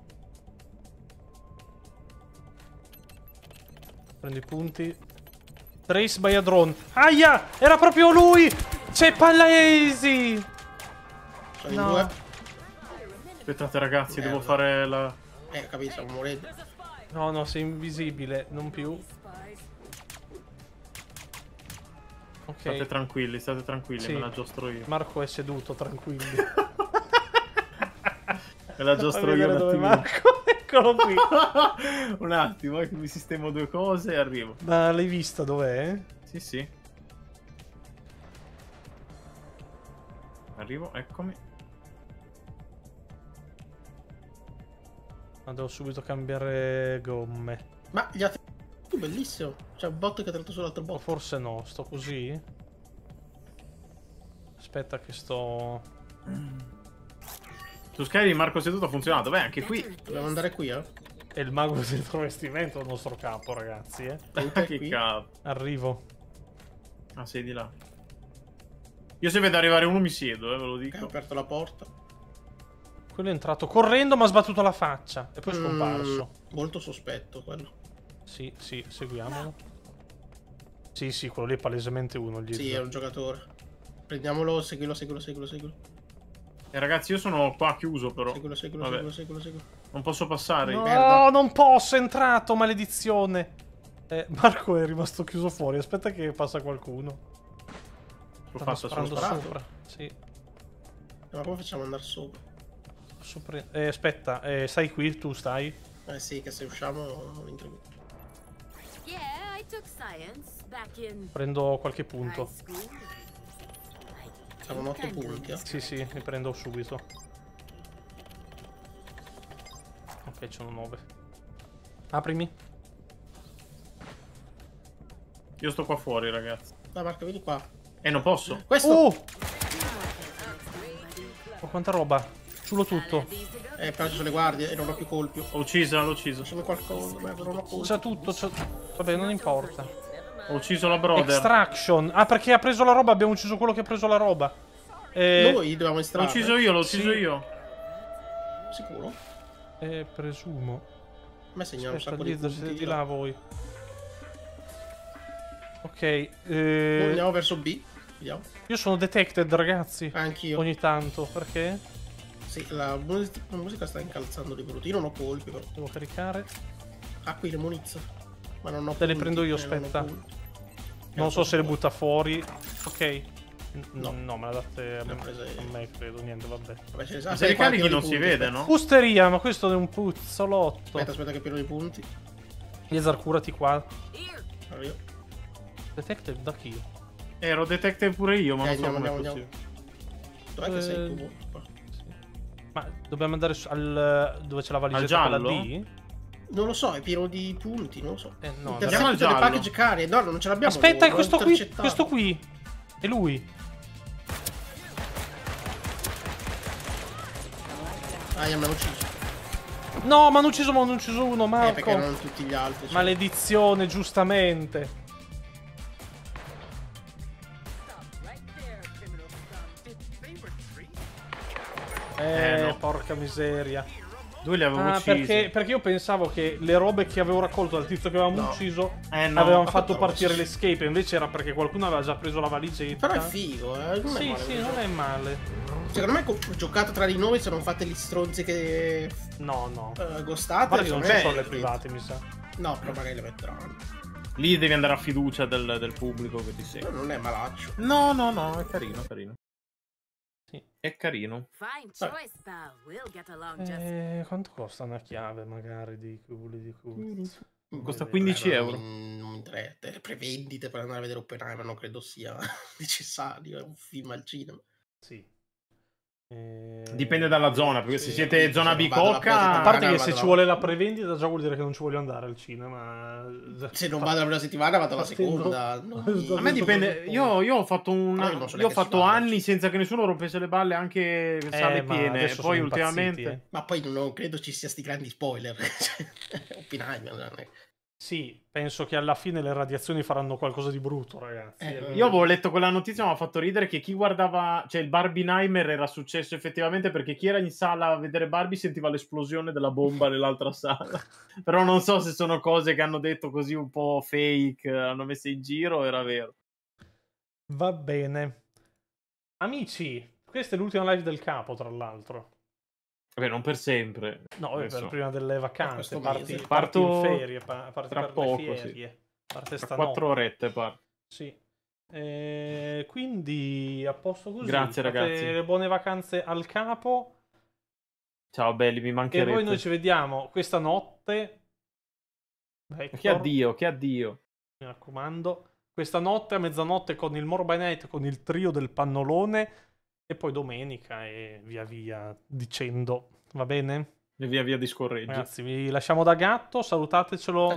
Prendo i punti. Trace by a drone. Aia! Era proprio lui! C'è Palaesi! Sono in No. due. Aspettate ragazzi, Merda. devo fare la... Eh, capito, stiamo morendo. No, no, sei invisibile, non più. State Ok. tranquilli, state tranquilli, Sì. me la giostro io. Marco è seduto, tranquilli. Me la Fai giostro io vedere un dove attimino. Marco. Eccolo qui. Un attimo, eh, che mi sistemo due cose e arrivo. Ma l'hai vista dov'è? Sì, sì. Arrivo, eccomi. Ma devo subito cambiare gomme. Ma gli altri... Tu, bellissimo. C'è un bot che ha tirato sull'altro O bot. forse no, sto così. Aspetta che sto... Su Skyrim Marco seduto ha funzionato. Beh, anche qui. Dobbiamo andare qui, eh? È il mago del travestimento il nostro capo, ragazzi, eh. che qui? cazzo. Arrivo. Ah, sei di là. Io se vedo arrivare uno mi siedo, eh, ve lo Ok, ho dico. aperto la porta. Quello è entrato correndo, ma ha sbattuto la faccia. E poi è Mm, scomparso. molto sospetto quello. Sì, sì, seguiamolo. Sì, sì, quello lì è palesemente uno. Gli Sì, è un giocatore. Prendiamolo, seguilo, seguilo, seguilo, seguilo. E ragazzi, io sono qua chiuso però. Seguilo, seguilo, Vabbè. seguilo, seguilo, seguilo. Non posso passare. No, Merda. non posso, è entrato, maledizione. Eh, Marco è rimasto chiuso fuori. Aspetta che passa qualcuno. L'ho Stanno fatta, sono sparando sparato. sopra. Sì. Ma come facciamo ad andare sopra? Sopra... Eh, aspetta, eh, stai qui, tu stai? Eh sì, che se usciamo non interviene. Yeah, I took science back in Prendo qualche high punto. school. I Siamo think otto I'm punti, eh. Sì, sì, li prendo subito. Ok, ce n'ho nove. Aprimi. Io sto qua fuori, ragazzi. Dai Marco, vieni qua. E non posso. Questo! Oh! Oh, quanta roba. Ciulo tutto. Eh, però ci sono le guardie e non ho più colpi. Ho ucciso, l'ho ucciso. Facciamo qualcosa, merda, non ho colpi. C'ha tutto, c'ha... Vabbè, non importa. Ho ucciso la brother. Extraction. Ah, perché ha preso la roba, abbiamo ucciso quello che ha preso la roba. Eh, Noi dobbiamo L'ho estrarre. ucciso io, l'ho ucciso Sì. io. Sicuro? eh, presumo. A me segnano un Aspetta, sacco di lì, siete punti. di là voi. Ok, eh, Andiamo verso B. Vediamo. io sono detected, ragazzi. Anch'io. Ogni tanto, perché? Sì, la, mus- la musica sta incalzando di brutto. Io non ho colpi, però. Devo caricare. Ah, qui le munizioni. Ma non ho Te le punti, prendo io, eh, non ho aspetta. punti. Non Eh, so se le fuori. butta fuori. Ok. N- No. no, me la date a Le me, ho prese- a me, credo. Niente, vabbè. Vabbè, ce ne Se ah, sei li qua, carichi pieno non di si punti, vede, aspetta. no? Fusteria, ma questo è un puzzolotto. Aspetta, aspetta che pieno di punti. Yezar, curati qua. Here. Arrivo. Detected da chi? Eh, Ero detective pure io, ma Ok, non so andiamo, come è andiamo, possibile. Dov'è che sei Eh, tu? Qua. Ma dobbiamo andare su- al... dove c'è la valigetta Al giallo? quella D? Non lo so, è pieno di punti, non lo so. Eh, no, Andiamo al Intercept the giallo. package carrier. No, non ce l'abbiamo. aspetta, è noi, questo l'ho qui, intercettato. questo qui. È lui. Ah, gli abbiamo ucciso. No, ma hanno ucciso, ma hanno ucciso uno, Eh, perché Marco. erano tutti gli altri. Cioè. Maledizione, giustamente. Eh, Eh, no. porca miseria. Due li avevo Ah, uccisi. perché, perché io pensavo che le robe che avevo raccolto dal tizio che avevamo No. ucciso Eh, no. avevano Ma fatto quanto partire roba? l'escape, invece era perché qualcuno aveva già preso la valigetta. Però è figo, eh. Non è Sì, male, sì, questo non è gioco. male. Secondo me, co- giocato tra di noi, se non fate gli stronzi che No, no. uh, gostate. Guarda che non secondo ci me sono è le divertente. private, mi sa. No, però magari le metteranno. Lì devi andare a fiducia del, del pubblico che ti segue. Però non è malaccio. No, no, no, è carino, carino. Sì. È carino. Fine Dai. choice, pal. We'll get along just Eh, quanto costa una chiave, magari, di cubuli di cubi? Costa Eh, quindici Eh, euro. Non, non mi interessa. Le prevendite per andare a vedere Oppenheimer non credo sia necessario. È un film al cinema. Sì. Eh, Dipende dalla zona, perché se Sì, siete capito, zona se non vado alla bicocca... presa A parte che vado se là. ci vuole la prevendita già vuol dire che non ci voglio andare al cinema. Se non vado la prima settimana, vado alla Partendo- seconda. Non mi- A me dipende, io, io ho fatto, un, Però io non so io ho neanche fatto se vale, anni cioè. senza che nessuno rompesse le balle, anche sale Eh, ma piene. adesso Poi sono ultimamente... impazziti, eh. Ma poi non credo ci sia sti grandi spoiler. Cioè, Oppenheimer non è- Sì, penso che alla fine le radiazioni faranno qualcosa di brutto, ragazzi. Eh, Io avevo letto quella notizia, mi ha fatto ridere che chi guardava, cioè il Barbenheimer era successo effettivamente perché chi era in sala a vedere Barbie sentiva l'esplosione della bomba nell'altra sala. Però non so se sono cose che hanno detto così un po' fake, hanno messe in giro o era vero. Va bene. Amici, questa è l'ultima live del capo, tra l'altro. Vabbè, non per sempre. No, vabbè, Adesso. per prima delle vacanze, questo parti, mese. parti in Parto ferie, pa- parti tra per poco, le sì. ferie. Parte Tra stanotte. quattro orette par. Sì. Eh, quindi a posto così. Grazie, Fate ragazzi. le buone vacanze al capo. Ciao belli, mi E mancherete. poi noi ci vediamo questa notte. Vector, Che addio, che addio. mi raccomando. Questa notte a mezzanotte con il More by Night, con il trio del pannolone. E poi domenica e via via dicendo. Va bene? E via via discorreggi. Ragazzi, vi lasciamo da gatto. Salutatecelo